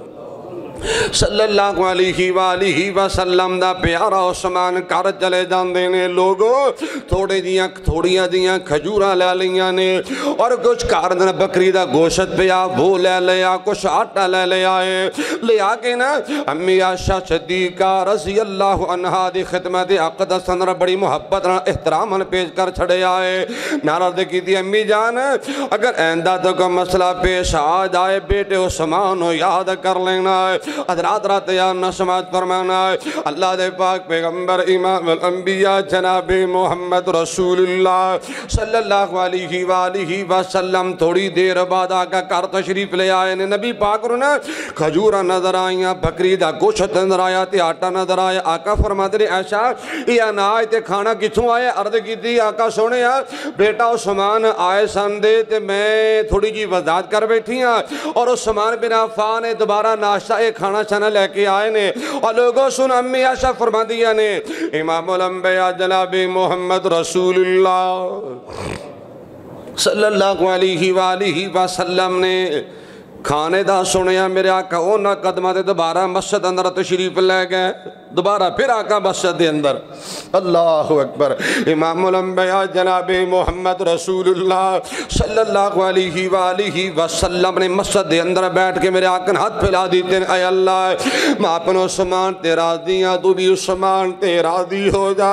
صلی اللہ علیہ وآلہ وسلم دا پیارا عثمان کر چلے جاندے نے لوگوں تھوڑے دیاں تھوڑیاں دیاں کھجورہ لے لیاں نے اور کچھ کاردن بکری دا گوشت پیا وہ لے لیا کچھ آٹا لے لیا ہے لے آکے نا امی عائشہ صدیقہ رضی اللہ عنہ دی خدمت اقدس اندر بڑی محبت احترام پیش کر چھڑے آئے نعرہ دے کی دی امی جان اگر ایندہ تو کو مسئلہ پیش آ جائے بیٹے عثمان ہو یاد کر لینا ہے حضرات رات یارنا سماعت فرمانا ہے اللہ دے پاک پیغمبر امام الانبیاء جناب محمد رسول اللہ صلی اللہ علیہ وآلہ وسلم تھوڑی دیر بعد آقا کار تشریف لے آئے نے نبی پاک نے کھجورہ نظر آئیاں بکری دا گوشت نظر آیا تے آٹا نظر آیا آقا فرماتے رہے ایسا یہ اناج تے کھانا کتھوں آئے عرض کی تھی آقا سونے بیٹا عثمان آئے سن دے تے میں تھوڑی جی وضاحت کر بیٹھی ہاں اور عثمان بن عفان نے دوبارہ ناشتہ ایک کھانا چھانا لے کے آئے نے اور لوگوں سن امی عائشہ فرما دیا نے امام الانبیاء جناب محمد رسول اللہ صلی اللہ علیہ وآلہ وسلم نے کھانے دا سنیا میرے آقا اونا قدمہ دے دوبارہ مسجد اندر تشریف لے گئے دوبارہ پھر آقا مسجد دے اندر اللہ اکبر امام الانبیاء جناب محمد رسول اللہ صلی اللہ علیہ وآلہ وسلم نے مسجد دے اندر بیٹھ کے میرے آقا ہاتھ پھیلا دیتے ہیں اے اللہ میں اپنے عثمان تے راضی ہاں تو بھی عثمان تے راضی ہو جا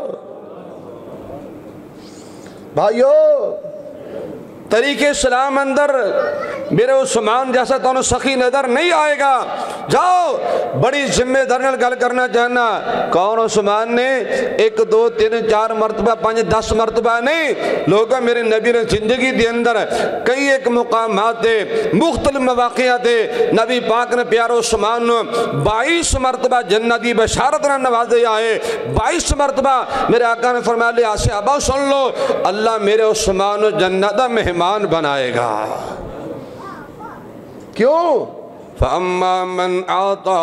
بھائیو طریقے اسلام اندر میرے عثمان جیسا تو سخی نظر نہیں آئے گا جاؤ بڑی ذمہ داری گل کرنا چاہنا کون عثمان نے ایک دو تین چار مرتبہ پانچ دس مرتبہ نہیں لوگوں میرے نبی نے زندگی دے اندر کئی ایک مقامات دے مختلف مواقع دے نبی پاک نے پیارے عثمان بائیس مرتبہ جنتی بشارت نہ نوازے آئے بائیس مرتبہ میرے آقا نے فرمایا لے آسے ابا سن لو اللہ میرے عثمان جنت میں مان بنائے گا کیوں فَأَمَّا مَنْ آتَا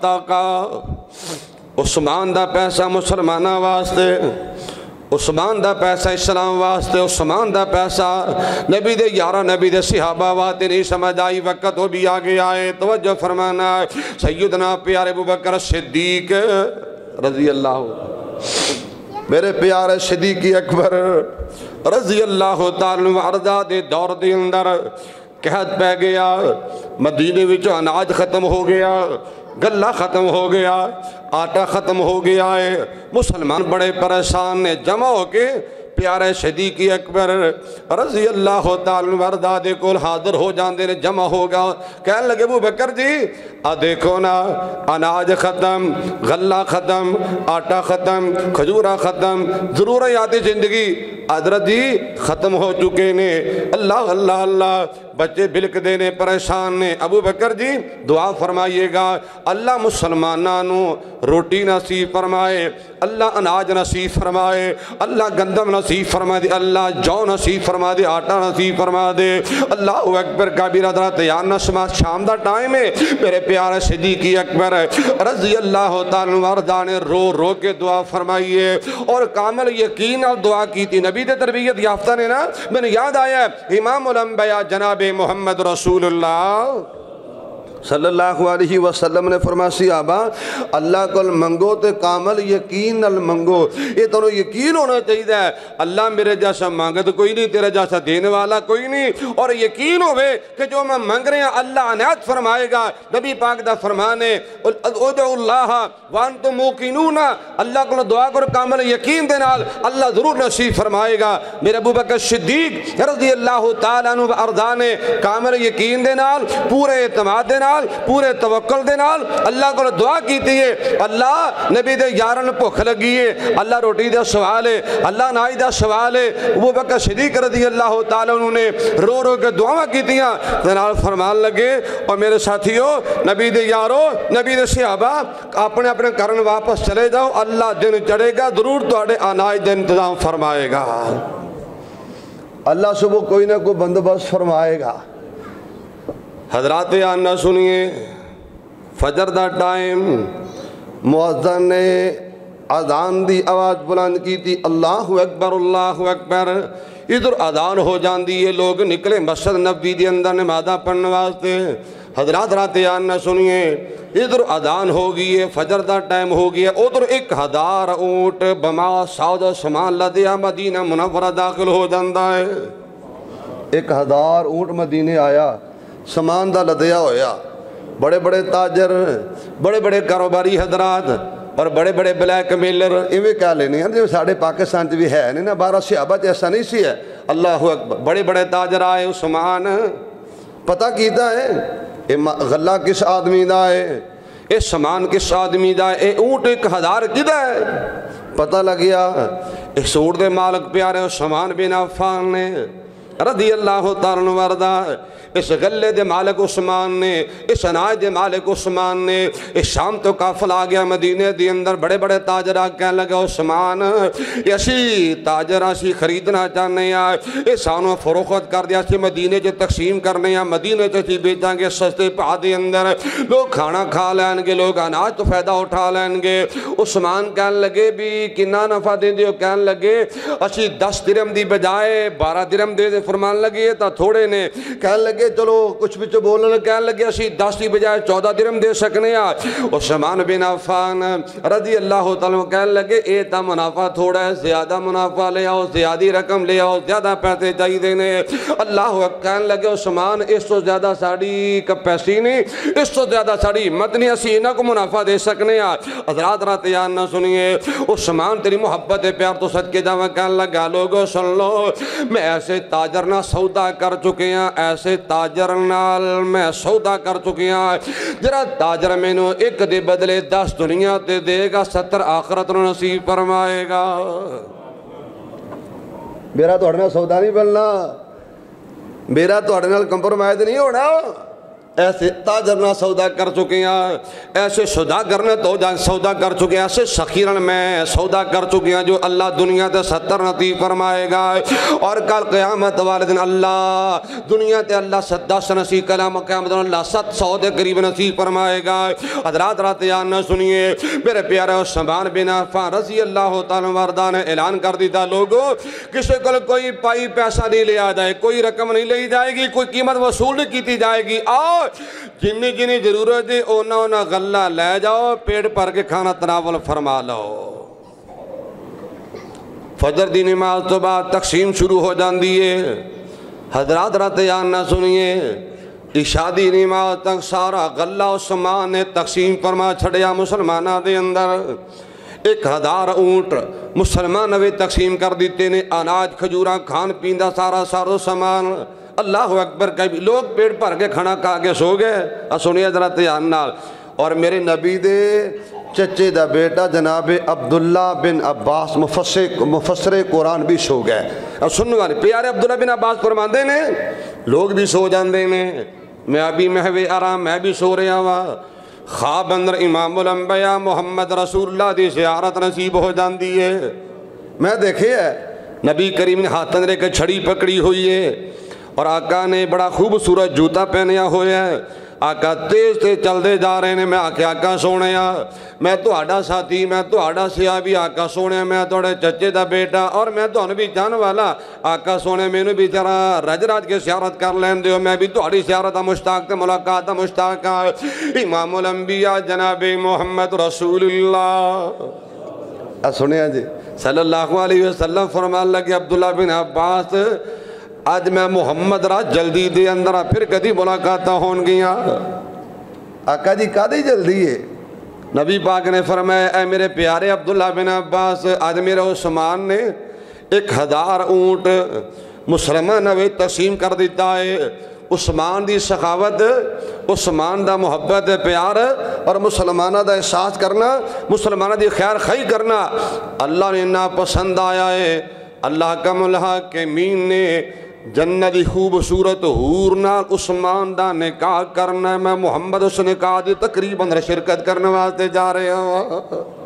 وَاتَّقَا عثمان دا پیسہ مسلمانہ واسطے عثمان دا پیسہ اسلام واسطے عثمان دا پیسہ نبی دے یارہ نبی دے صحابہ واسطے نہیں سمجھ آئی وقت ہو بھی آگے آئے توجہ فرمانا سیدنا پیارے ابو بکر صدیق رضی اللہ میرے پیارے صدیق اکبر رضی اللہ تعالیٰ وردہ دے دور دے اندر قحط پہ گیا مدینے وچ اناج ختم ہو گیا گلہ ختم ہو گیا آٹا ختم ہو گیا ہے مسلمان بڑے پریشان نے جمع ہو کے پیارے صدیق اکبر رضی اللہ تعالیٰ وردہ دے کول حاضر ہو جاندے نے جمع ہوگا کہنے لگے ابو بکر جی آ دیکھو نا اناج ختم غلہ ختم آٹا ختم کھجورہ ختم ضروریات زندگی حضرت جی ختم ہو چکے نے اللہ اللہ اللہ بچے بلک دینے پریشان نے ابو بکر جی دعا فرمائیے گا اللہ مسلمانانو روٹی نصیب فرمائے اللہ اناج نصیب فرمائے اللہ گندم نصیب فرما دے اللہ جو نصیب فرما دے آٹا نصیب فرما دے اللہ اکبر کبیر حضرت یاننا سماعت شام دا ٹائم ہے میرے پیارے صدیق اکبر رضی اللہ تعالیٰ وردہ نے رو رو کے دعا فرمائیے اور کامل یقین اور دعا کی تھی نبی دے تربیت یافتہ نے نا میں نے یاد آیا ہے امام الانبیاء جناب محمد رسول اللہ صلی اللہ علیہ وسلم نے فرمایا صحابہ اللہ کو منگو تے کامل یقین نال منگو یہ تو یقین ہونا چاہیے اللہ میرے جیسا مانگت کوئی نہیں تیرے جیسا دینے والا کوئی نہیں اور یقین ہوئے کہ جو میں مانگ رہے ہیں اللہ عنایت فرمائے گا نبی پاک دا فرمانے ادعو اللہ وانتم موقنون اللہ کو دعا کر کامل یقین دے نال اللہ ضرور نصیب فرمائے گا میرے ابو بکر صدیق رضی اللہ تعالیٰ عنہ ارضا نے کامل یقین دے نال پورے اعتماد دے نال پورے توکل دے نال اللہ کو دعا کیتی ہے اللہ نبی دے یارن بھوک لگی ہے اللہ روٹی دا سوال ہے اللہ نائی دا سوال ہے ابو بکر صدیق رضی اللہ تعالیٰ انہوں نے رو رو کے دعا کیتیاں دنال فرمان لگے اور میرے ساتھیوں نبی دے یارو نبی دے صحابہ اپنے اپنے کرن واپس چلے جاؤ اللہ دن چڑھے گا ضرور تواڈے اناج دے انتظام فرمائے گا اللہ صبح کوئی نہ کوئی بندوبست فرمائے گا حضرات آنا سنیے فجر دا ٹائم مؤذن نے اذان دی آواز بلند کی تھی اللہ اکبر اللہ اکبر ادھر اذان ہو جاندی ہے لوگ نکلے مسجد نبوی دے اندر نمازاں پڑھنے واسطے حضرات رات آنا سنیے ادھر اذان ہو گئی ہے فجر دا ٹائم ہو گیا ادھر ایک ہزار اونٹ بما ساز و سامان لدیا مدینہ منورہ داخل ہو جاندہ ہے ایک ہزار اونٹ مدینے آیا سامان دا لدیا ہویا بڑے بڑے تاجر بڑے بڑے کاروباری حضرات اور بڑے بڑے بلیک میلر ایویں کیا لینے ہیں جو ساڑھے پاکستان جو بھی ہے نہیں نا بارہ صحابہ جیسا نہیں سی ہے اللہ اکبر بڑے بڑے تاجر آئے عثمان پتہ کیتا ہے اے غلہ کس آدمی دا ہے، اے سامان کس آدمی دا ہے، اے اونٹ ایک ہزار کدھا ہے؟ پتہ لگ گیا اس اونٹ دے مالک پیارے عثمان بن عفان نے رضی اللہ تعالیٰ عنہ وارضا، اس غلے دے مالک عثمان نے، اس اناج دے مالک عثمان نے، اس شام تو قافلہ آ گیا مدینے دے اندر، بڑے بڑے تاجر آ کہنے لگے عثمان یہ اسی تاجر اسی خریدنا چاہنے ہیں، یہ سانوں فروخت کر دیا اسی مدینے جو تقسیم کرنے ہیں، مدینے جو اسی بیچیں گے سستے پا دے اندر، لوگ کھانا کھا لیں گے، لوگ اناج تو فائدہ اٹھا لیں گے۔ عثمان کہنے لگے بھی کنا نفع دے دیو، کہنے لگے اسی دس درہم دی بجائے بارہ درہم دے دے، فرمان لگے تا تھوڑے نے، کہنے لگے چلو کچھ بھی تو بولنے، کہنے لگے اسی دس دی بجائے چودہ درہم دے سکنے آج۔ عثمان بن عفان رضی اللہ تعالیٰ کہنے لگے اے تا منافع تھوڑا ہے، زیادہ منافع لے آؤ، زیادہ رقم لے آؤ، زیادہ پیسے چاہیے دینے۔ اللہ کہنے لگے عثمان اس تو زیادہ ساڑی کا پیسی نہیں، اس تو زیادہ ساڑی مت نہیں، اسی انہاں کو منافع دے سکنے آج۔ حضرات رات یاد نہ سنیے، عثمان تیری محبت پیار تو صدقے جاوہ، کہنے لگا لوگو سن لو، میں ایسے تاجر نہ سودا کر چکے ہیں، ایسے تاجر نال میں سودا کر چکے ہیں، جرا تاجر میں نو ایک دے بدلے دس دنیا تے دے گا، ستر آخرت نو نصیب فرمائے گا۔ میرا تو اڑنا سودا نہیں بلنا، میرا تو اڑنا کمپرومائز نہیں ہونا، ایسے تاجر نہ سودا کر چکے ہیں، ایسے سودا کرنے تو سودا کر چکے ہیں، ایسے سخیرن میں سودا کر چکے ہیں جو اللہ دنیا تے ستر نصیب فرمائے گا، اور کل قیامت والے دن اللہ دنیا تے اللہ دس نصیب کلام قیامت اللہ ست سو دے قریب نصیب فرمائے گا۔ حضرات رات یاد نہ سنیے، میرے پیارے عثمان بن عفان رضی اللہ تعالیٰ وردہ نے اعلان کر دیتا لوگوں کسی کو کوئی پائی پیسہ نہیں لیا جائے، کوئی رقم نہیں لی جائے گی، کوئی قیمت وصول نہیں کیتی جائے گی، آؤ جنی جنی ضرورت ہے اونا اونا غلہ لے جاؤ، پیٹ پر کے کھانا تناول فرما لو۔ فجر دی نماز تو بعد تقسیم شروع ہو جان دیئے، حضرات رات یاد نہ سنیے، عشاء دی نماز تک سارا غلہ عثمان نے تقسیم فرما چھڑیا مسلمانہ دے اندر۔ ایک ہزار اونٹ مسلمان نوے تقسیم کر دیتے نے، اناج کھجورہ کھان پیندہ سارا سارو سامان، اللہ اکبر کبھی لوگ پیٹ بھر کے کھانا کھا کے سو گئے۔ سنیے حضرت نال، اور میرے نبی دے چچے دا بیٹا جناب عبداللہ بن عباس مفسر مفسر قرآن بھی سو گئے۔ سننے والے پیارے عبداللہ بن عباس فرماندے نے لوگ بھی سو جاندے نے، میں ابھی محوے آرام میں بھی سو رہا ہوا، خواب اندر امام الانبیاء محمد رسول اللہ دی زیارت نصیب ہو جاندی ہے۔ میں دیکھے ہے نبی کریم نے ہاتھ اندر ایک چھڑی پکڑی ہوئی ہے، اور آقا نے بڑا خوبصورت جوتا پہنیا ہویا ہے، آقا تیز تیز چل دے جا رہے ہیں، میں آکے آقا سونے آ میں تو آڈا ساتھی، میں تو آڈا سیابی آقا سونے، میں توڑے چچے دا بیٹا، اور میں تو انبی جان والا آقا سونے، میں نے بھی جرا رج راج کے سیارت کر لین دیو، میں بھی تو آڑی سیارت مشتاق تے ملاقات مشتاق امام الانبیاء جناب محمد رسول اللہ سنیا جی صلی اللہ علیہ وسلم فرمان لگے عبداللہ بن عباس آج میں محمد را جلدی دے اندرہ پھر کدی ملاقاتہ ہون گیا۔ آقا جی کدی جلدی ہے؟ نبی پاک نے فرمایا اے میرے پیارے عبداللہ بن عباس، آج میرے عثمان نے ایک ہزار اونٹ مسلمان نوے تقسیم کر دیتا ہے۔ عثمان دی سخاوت، عثمان دا محبت پیار اور مسلمانہ دا احساس کرنا، مسلمانہ دی خیر خی کرنا اللہ نے نا پسند آیا ہے۔ اللہ کا ملحقین نے جنتی خوبصورت حور نال عثمان دا نکاح کرنا ہے، میں محمد اس نکاح دی تقریباً شرکت کرنے واسطے جا رہے ہوں۔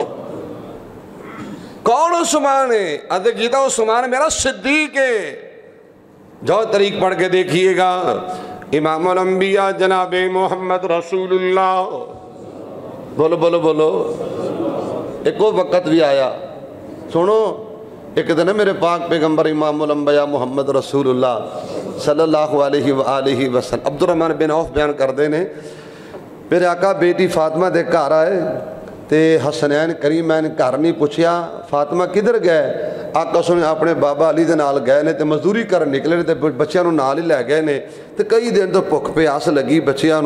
کون عثمان ہے؟ ادھے گیتا عثمان میرا صدیق ہے۔ جو طریق پڑھ کے دیکھئے گا، امام الانبیاء جناب محمد رسول اللہ، بولو بولو بولو، ایک وقت بھی آیا سنو، ایک دن میرے پاک پیغمبر امام الانبیاء محمد رسول اللہ صلی اللہ علیہ وآلہ وسلم عبد الرحمن بن عوف بیان کر دینے، میرے آقا بیٹی فاطمہ دے گھر آئے تے حسنین کریمین گھر نہیں پوچھیا فاطمہ کدھر گئے؟ آقا سنے اپنے بابا علی دے نال گئے نے تے مزدوری کر نکلے نے تے بچیاں نو نال ہی لے گئے نے تے کئی دن تو بھوک پیاس لگی بچیاں نو۔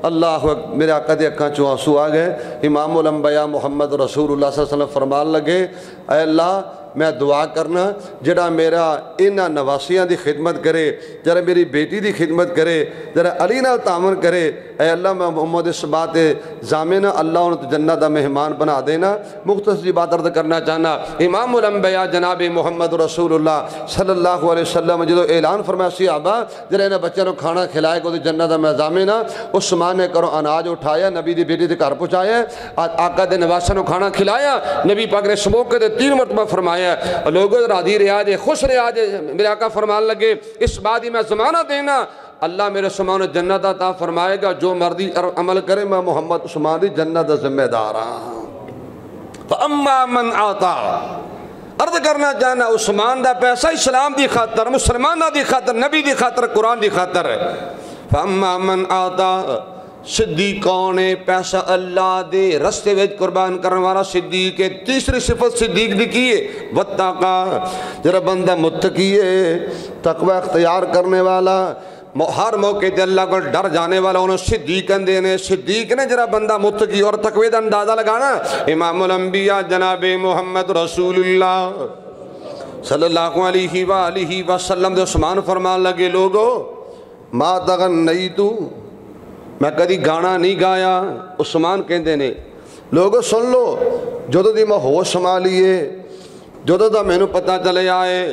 اللہ اکبر، میرے آقا دے اکھاں چوں آنسو آ گئے۔ امام الانبیاء محمد رسول اللہ صلی اللہ علیہ وسلم فرمان لگے، اے اللہ میں دعا کرنا جڑا میرا انہاں نواسیاں دی خدمت کرے، جڑا میری بیٹی دی خدمت کرے، جڑا علی نال تعاون کرے، اے اللہ میں محمد اس بات ضامن اللہ انہوں جنت دا مہمان بنا دینا۔ مختصر بات عرض کرنا چاہنا، امام الانبیاء جناب محمد رسول اللہ صلی اللہ علیہ وسلم جدو اعلان فرمایا صحابہ جڑا انہاں بچوں کو کھانا کھلائے کو جنت دا میں ضامن ہاں، عثمان نے کرو اناج اٹھایا، نبی دی بیٹی دے گھر پہنچایا، آقا دے نواساں کو کھانا کھلایا، نبی پاک نے سموکے دے تین مرتبہ فرمایا لوگوں راضی رہا جے، خوش رہا جے۔ میرے آقا فرمان لگے اس بات ہی میں زمانہ دینا، اللہ میرے عثمان جنت عطا فرمائے گا، جو مرضی عمل کرے میں محمد عثمان دی جنت دا ذمہ دار ہاں۔ فَأَمَّا مَنْ آتَا، عرض کرنا چاہنا عثمان دا پیسہ اسلام دی خاطر، مسلمانہ دی خاطر، نبی دی خاطر، قرآن دی خاطر ہے۔ فَأَمَّا مَنْ آتَا، صدیق کون ہے؟ پیسہ اللہ دے رستے وچ قربان کرنے والا صدیق ہے۔ تیسری صفت صدیق دی کی ہے وَاتَّقَا، جرا بندہ متقی ہے، تقوی اختیار کرنے والا، ہر موقع تے اللہ کو ڈر جانے والا انہوں صدیق اندے نے۔ صدیق نے جرا بندہ متقی اور تقوی دا اندازہ لگانا، امام الانبیاء جناب محمد رسول اللہ صلی اللہ علیہ وآلہ وسلم دے عثمان فرمان لگے لوگو ما تغنیتو، میں کدی گانا نہیں گایا۔ عثمان کہندے نے لوگو سن لو، جدو دی میں ہوش سنبھالیے، جدو دا مینوں پتہ چلے آئے،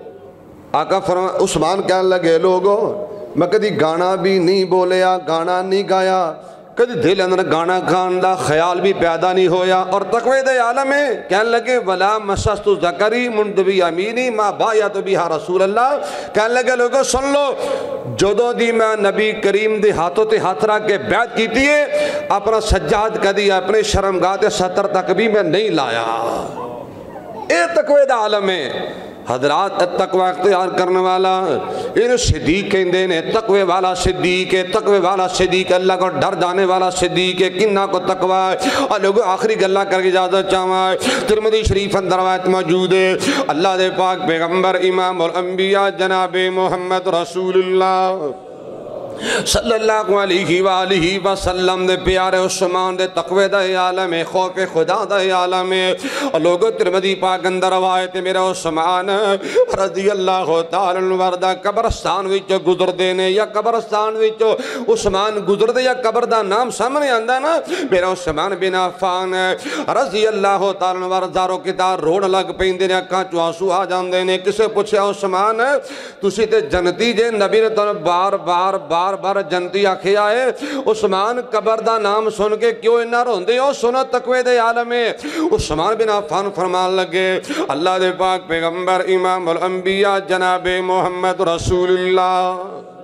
آقا فرمان عثمان کہنے لگے لوگو میں کدی گانا بھی نہیں بولیا، گانا نہیں گایا، کدی دل اندر گانا گان دا خیال بھی پیدا نہیں ہویا، اور تقوی دے عالم ہے کہنے لگے ولا مسست ذکری منتبی امینی ما بایت بہا رسول اللہ۔ کہنے لگے لوگو سن لو، جدو دی میں نبی کریم دے ہاتھوں تے ہاتھ رکھ کے بیعت کیتی ہے، اپنا سجاد کدی اپنے شرمگاہ تے ستر تک بھی میں نہیں لایا۔ اے تقوی دا عالم ہے حضرات، تقوی اختیار کرنے والا انہوں صدیق کہندے نے، تقوی والا صدیق ہے، تقوی والا صدیق، اللہ کو ڈر جانے والا صدیق ہے۔ کنہ کو تقوی ہے، اور لوگوں آخری گلہ کر کے اجازت چاہواں ہے، ترمذی شریف اندر روایت موجود ہے، اللہ دے پاک پیغمبر امام الانبیاء جناب محمد رسول اللہ صلی اللہ علیہ وآلہ وسلم دے پیارے عثمان دے تقوی دا عالم ہے، خوف خدا دا عالم ہے۔ اور لوگوں ترمذی پاک اندر روایت میرا عثمان رضی اللہ تعالی عنہ وردہ قبرستان وچوں گزر دینے، یا قبرستان وچوں عثمان گزر دے، یا قبر دا نام سامنے آندا نا، میرا عثمان بن عفان رضی اللہ تعالی عنہ وردہ رو کتار روڑ لگ پیندے نے، اکھاں چوں آنسو آ جاندے نے۔ کسے پوچھیا عثمان تسی تے جنتی جے، نبی نے تو بار بار بار بار بار جنتی آکھے آئے، عثمان قبر دا نام سن کے کیوں انہا روندے ہو؟ سنو تقوی دے عالم ہے۔ عثمان بن عفان فرمان لگے اللہ دے پاک پیغمبر امام الانبیاء جناب محمد رسول اللہ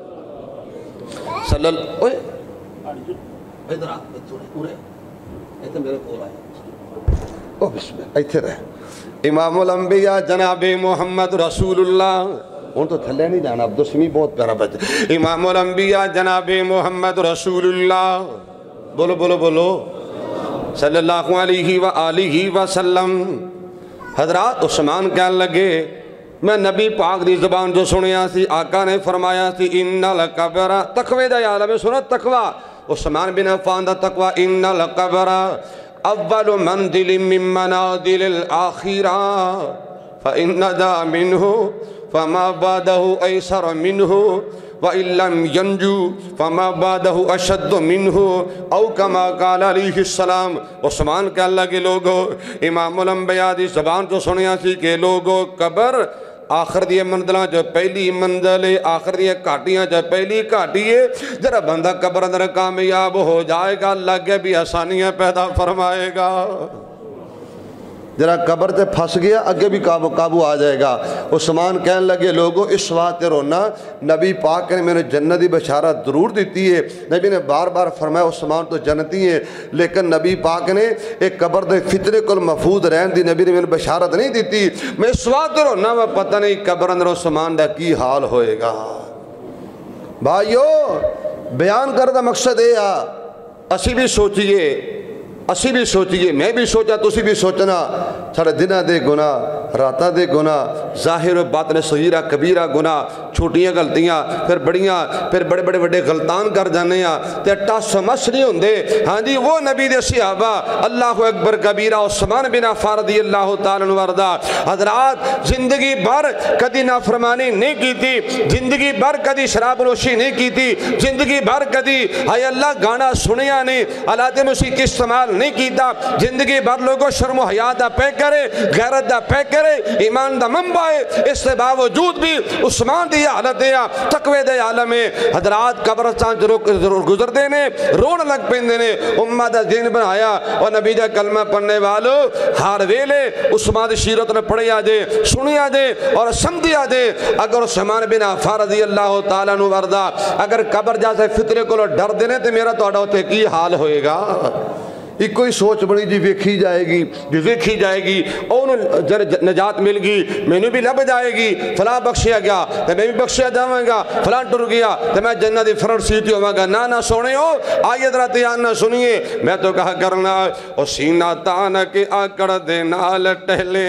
صلی اللہ اوئے ادھر آ پورے ایتھے میرے کول آئے او بسم اللہ ایتھے رہے امام الانبیاء جناب محمد رسول اللہ، ان تو تھلے نہیں جانا، عبدالسمی بہت پیارا بچہ، امام الانبیاء جناب محمد رسول اللہ بولو بولو بولو صلی اللہ علیہ وآلہ وسلم۔ حضرات عثمان کہنے لگے میں نبی پاک دی زبان جو سنیا سی، آقا نے فرمایا سی ان القبر، تقوی دا عالم سنو تقوی، عثمان بن عفان دا تقوی، ان القبر اول منزل من منازل الاخرہ فإن نجا منہ فما بعده ایسر منہ وَإِن لَمْ يَنْجُو فَمَا بَعْدَهُ أَشَدُّ مِنْهُ او کما قال علیہ السلام۔ عثمان کہنے لگے لوگو امام الانبیاء دی زبان تو سنیا سی کہ لوگو قبر آخر دیئے منزلہ جو پہلی منزل ہے، آخر دیئے کاٹیاں جو پہلی کاٹی ہے، ذرا بندہ قبر اندر کامیاب ہو جائے گا، اللہ کے بھی آسانیاں پیدا فرمائے گا۔ ذرا قبر تے پھنس گیا اگے بھی قابو قابو آ جائے گا۔ عثمان کہنے لگے لوگوں اس واسطے رونا، نبی پاک نے میرے جنتی بشارت ضرور دیتی ہے، نبی نے بار بار فرمایا عثمان تو جنتی ہے، لیکن نبی پاک نے ایک قبر دے فتنے کو محفوظ رہن دی نبی نے میرے بشارت نہیں دیتی۔ میں اس واسطے رونا، میں پتہ نہیں قبر اندر عثمان دا کی حال ہوئے گا۔ بھائیو بیان کردہ مقصد ہے اسی بھی سوچئے اسی بھی سوچیے، میں بھی سوچا تسی بھی سوچنا، سارے دنہ دے گناہ، راتاں دے گناہ، ظاہر و باطن صغیرہ کبیرہ گناہ، چھوٹیاں غلطیاں، پھر بڑیاں، پھر بڑے بڑے بڑے غلطان کر جانے ہیں تے ٹس مس نہیں ہوندے۔ ہاں جی، وہ نبی دے صحابہ، اللہ اکبر کبیرہ، عثمان بن عفان رضی اللہ تعالیٰ عنہ وارضہ، حضرات زندگی بھر کدی نافرمانی نہیں کی تھی، زندگی بھر کدی شراب نوشی نہیں کی تھی، زندگی بھر کدی اے اللہ گانا سنیا نہیں، آلات موسیقی استعمال نہیں کیتا، زندگی بھر لوگوں شرم و حیا دا پے کرے، غیرت دا پے کرے، ایمان دا منبع ہے۔ اس سے باوجود بھی عثمان دی حالت ہے، تقوی دے عالم ہے۔ حضرات قبرستان ضرور گزر دینے، روڑ لگ پیندے نے، امہ دا دین بنایا اور نبی دا کلمہ پڑھنے والو ہار ویلے عثمان دی شیرت نے پڑھیا دے، سنیا دے اور سمجھیا دے۔ اگر عثمان بن عفان رضی اللہ تعالیٰ عنہ وارضہ اگر قبر جیسے فطرے کو ڈر دینے تو میرا تو ہوتے کی حال ہوئے گا؟ ایک کوئی سوچ بڑی جی ویکھی جائے گی، جی ویکھی جائے گی، انہوں نجات مل گی، میں نے بھی لب جائے گی، فلاں بخشیا گیا تو میں بھی بخشیا جاؤں گا، فلاں ٹر گیا تو میں جنت دی فرنٹ سیٹی ہوگا گا۔ نہ نہ سونے ہو، آئیے ذرا تیان نہ سنیے، میں تو کہا کرنا او سینہ تان کے آکڑ دے نال ٹہلے،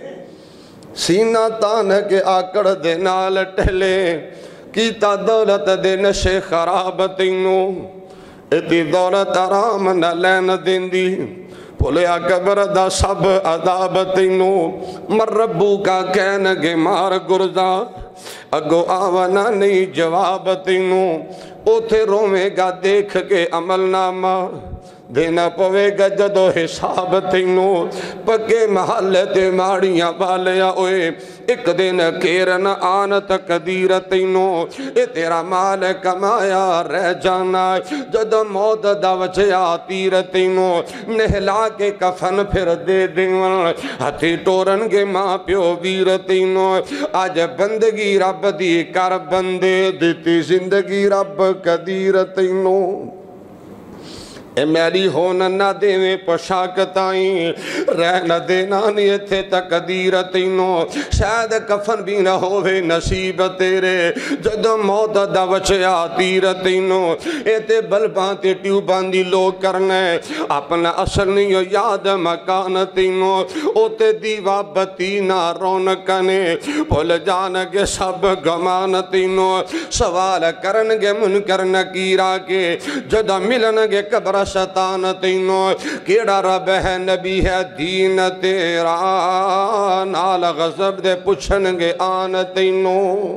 سینہ تان کے آکڑ دے نال ٹہلے، کیتا دولت دے نشے خراب تینوں، اتی دولت آرام نہ لین دین دی، بھولیا قبر دا سب عذاب تینوں، مر ربو کا کہنگے مار گرزا، اگو آوانا نہیں جواب تینوں، اوتھے رومے گا دیکھ کے عمل نامہ، دینا پوے گا جدو حساب تینوں، پکے محلے تے ماڑیاں بالیا ہوئے، ایک دن کیرن آن تقدیر تینوں، اے تیرا مال کمایا رہ جانا، جدو موت دا وچیا تیر تینوں، نہلا کے کفن پھر دے دیون، ہتھی ٹورن گے ماں پیو ویر تینوں، آج بندگی رب دی کر بندے، دیتی زندگی رب قدیر تینوں، اے میری ہون نہ دیویں پشاک تائیں، رہ نہ دینا نہیں تھے تقدیر تینوں، شاید کفن بھی نہ ہوئے نصیب تیرے، جدو موت دا وچیا تیر تینوں، اے تے بلباں تے ٹیوباں دی لوگ کرنے، اپنا اصل نہیں ہو یاد مکان تینوں، او تے دیوا بتی نہ رونکنے، بھول جانگے سب گمان تینوں، سوال کرنگے منکر نکیرہ کے، جدو ملنگے قبر شیطان تینوں، کیڑا رب ہے نبی ہے دین تیرا، نال غضب دے پچھنگے آن تینوں۔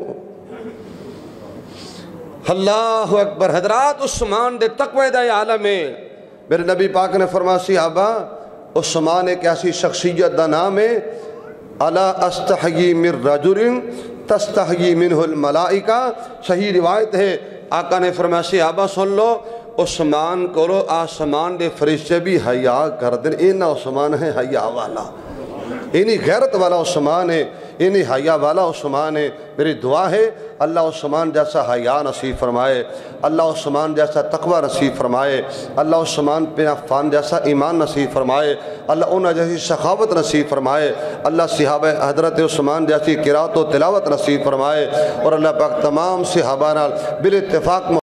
اللہ اکبر۔ حضرات عثمان دے تقوی دے عالم ہے، میرے نبی پاک نے فرمایا صحابہ عثمان ایک ایسی شخصیت دا نام ہے، الا استحیی من رجل تستحیی منہ الملائکہ، صحیح روایت ہے، آقا نے فرمایا صحابہ سن لو، عثمان کو آسمان دے فرشتے بھی حیا کر دیں، اینا عثمان ہے حیا والا، اینی غیرت والا عثمان ہے، اینی حیا والا عثمان ہے۔ میری دعا ہے اللہ عثمان جیسا حیا نصیب فرمائے، اللہ عثمان جیسا تقوی نصیب فرمائے، اللہ عثمان بن عفان جیسا ایمان نصیب فرمائے، اللہ انہا جیسی سخاوت نصیب فرمائے، اللہ صحابہ حضرت عثمان جیسی قرات و تلاوت نصیب فرمائے، اور اللہ پاک تمام صحابہ نال بالاتفاق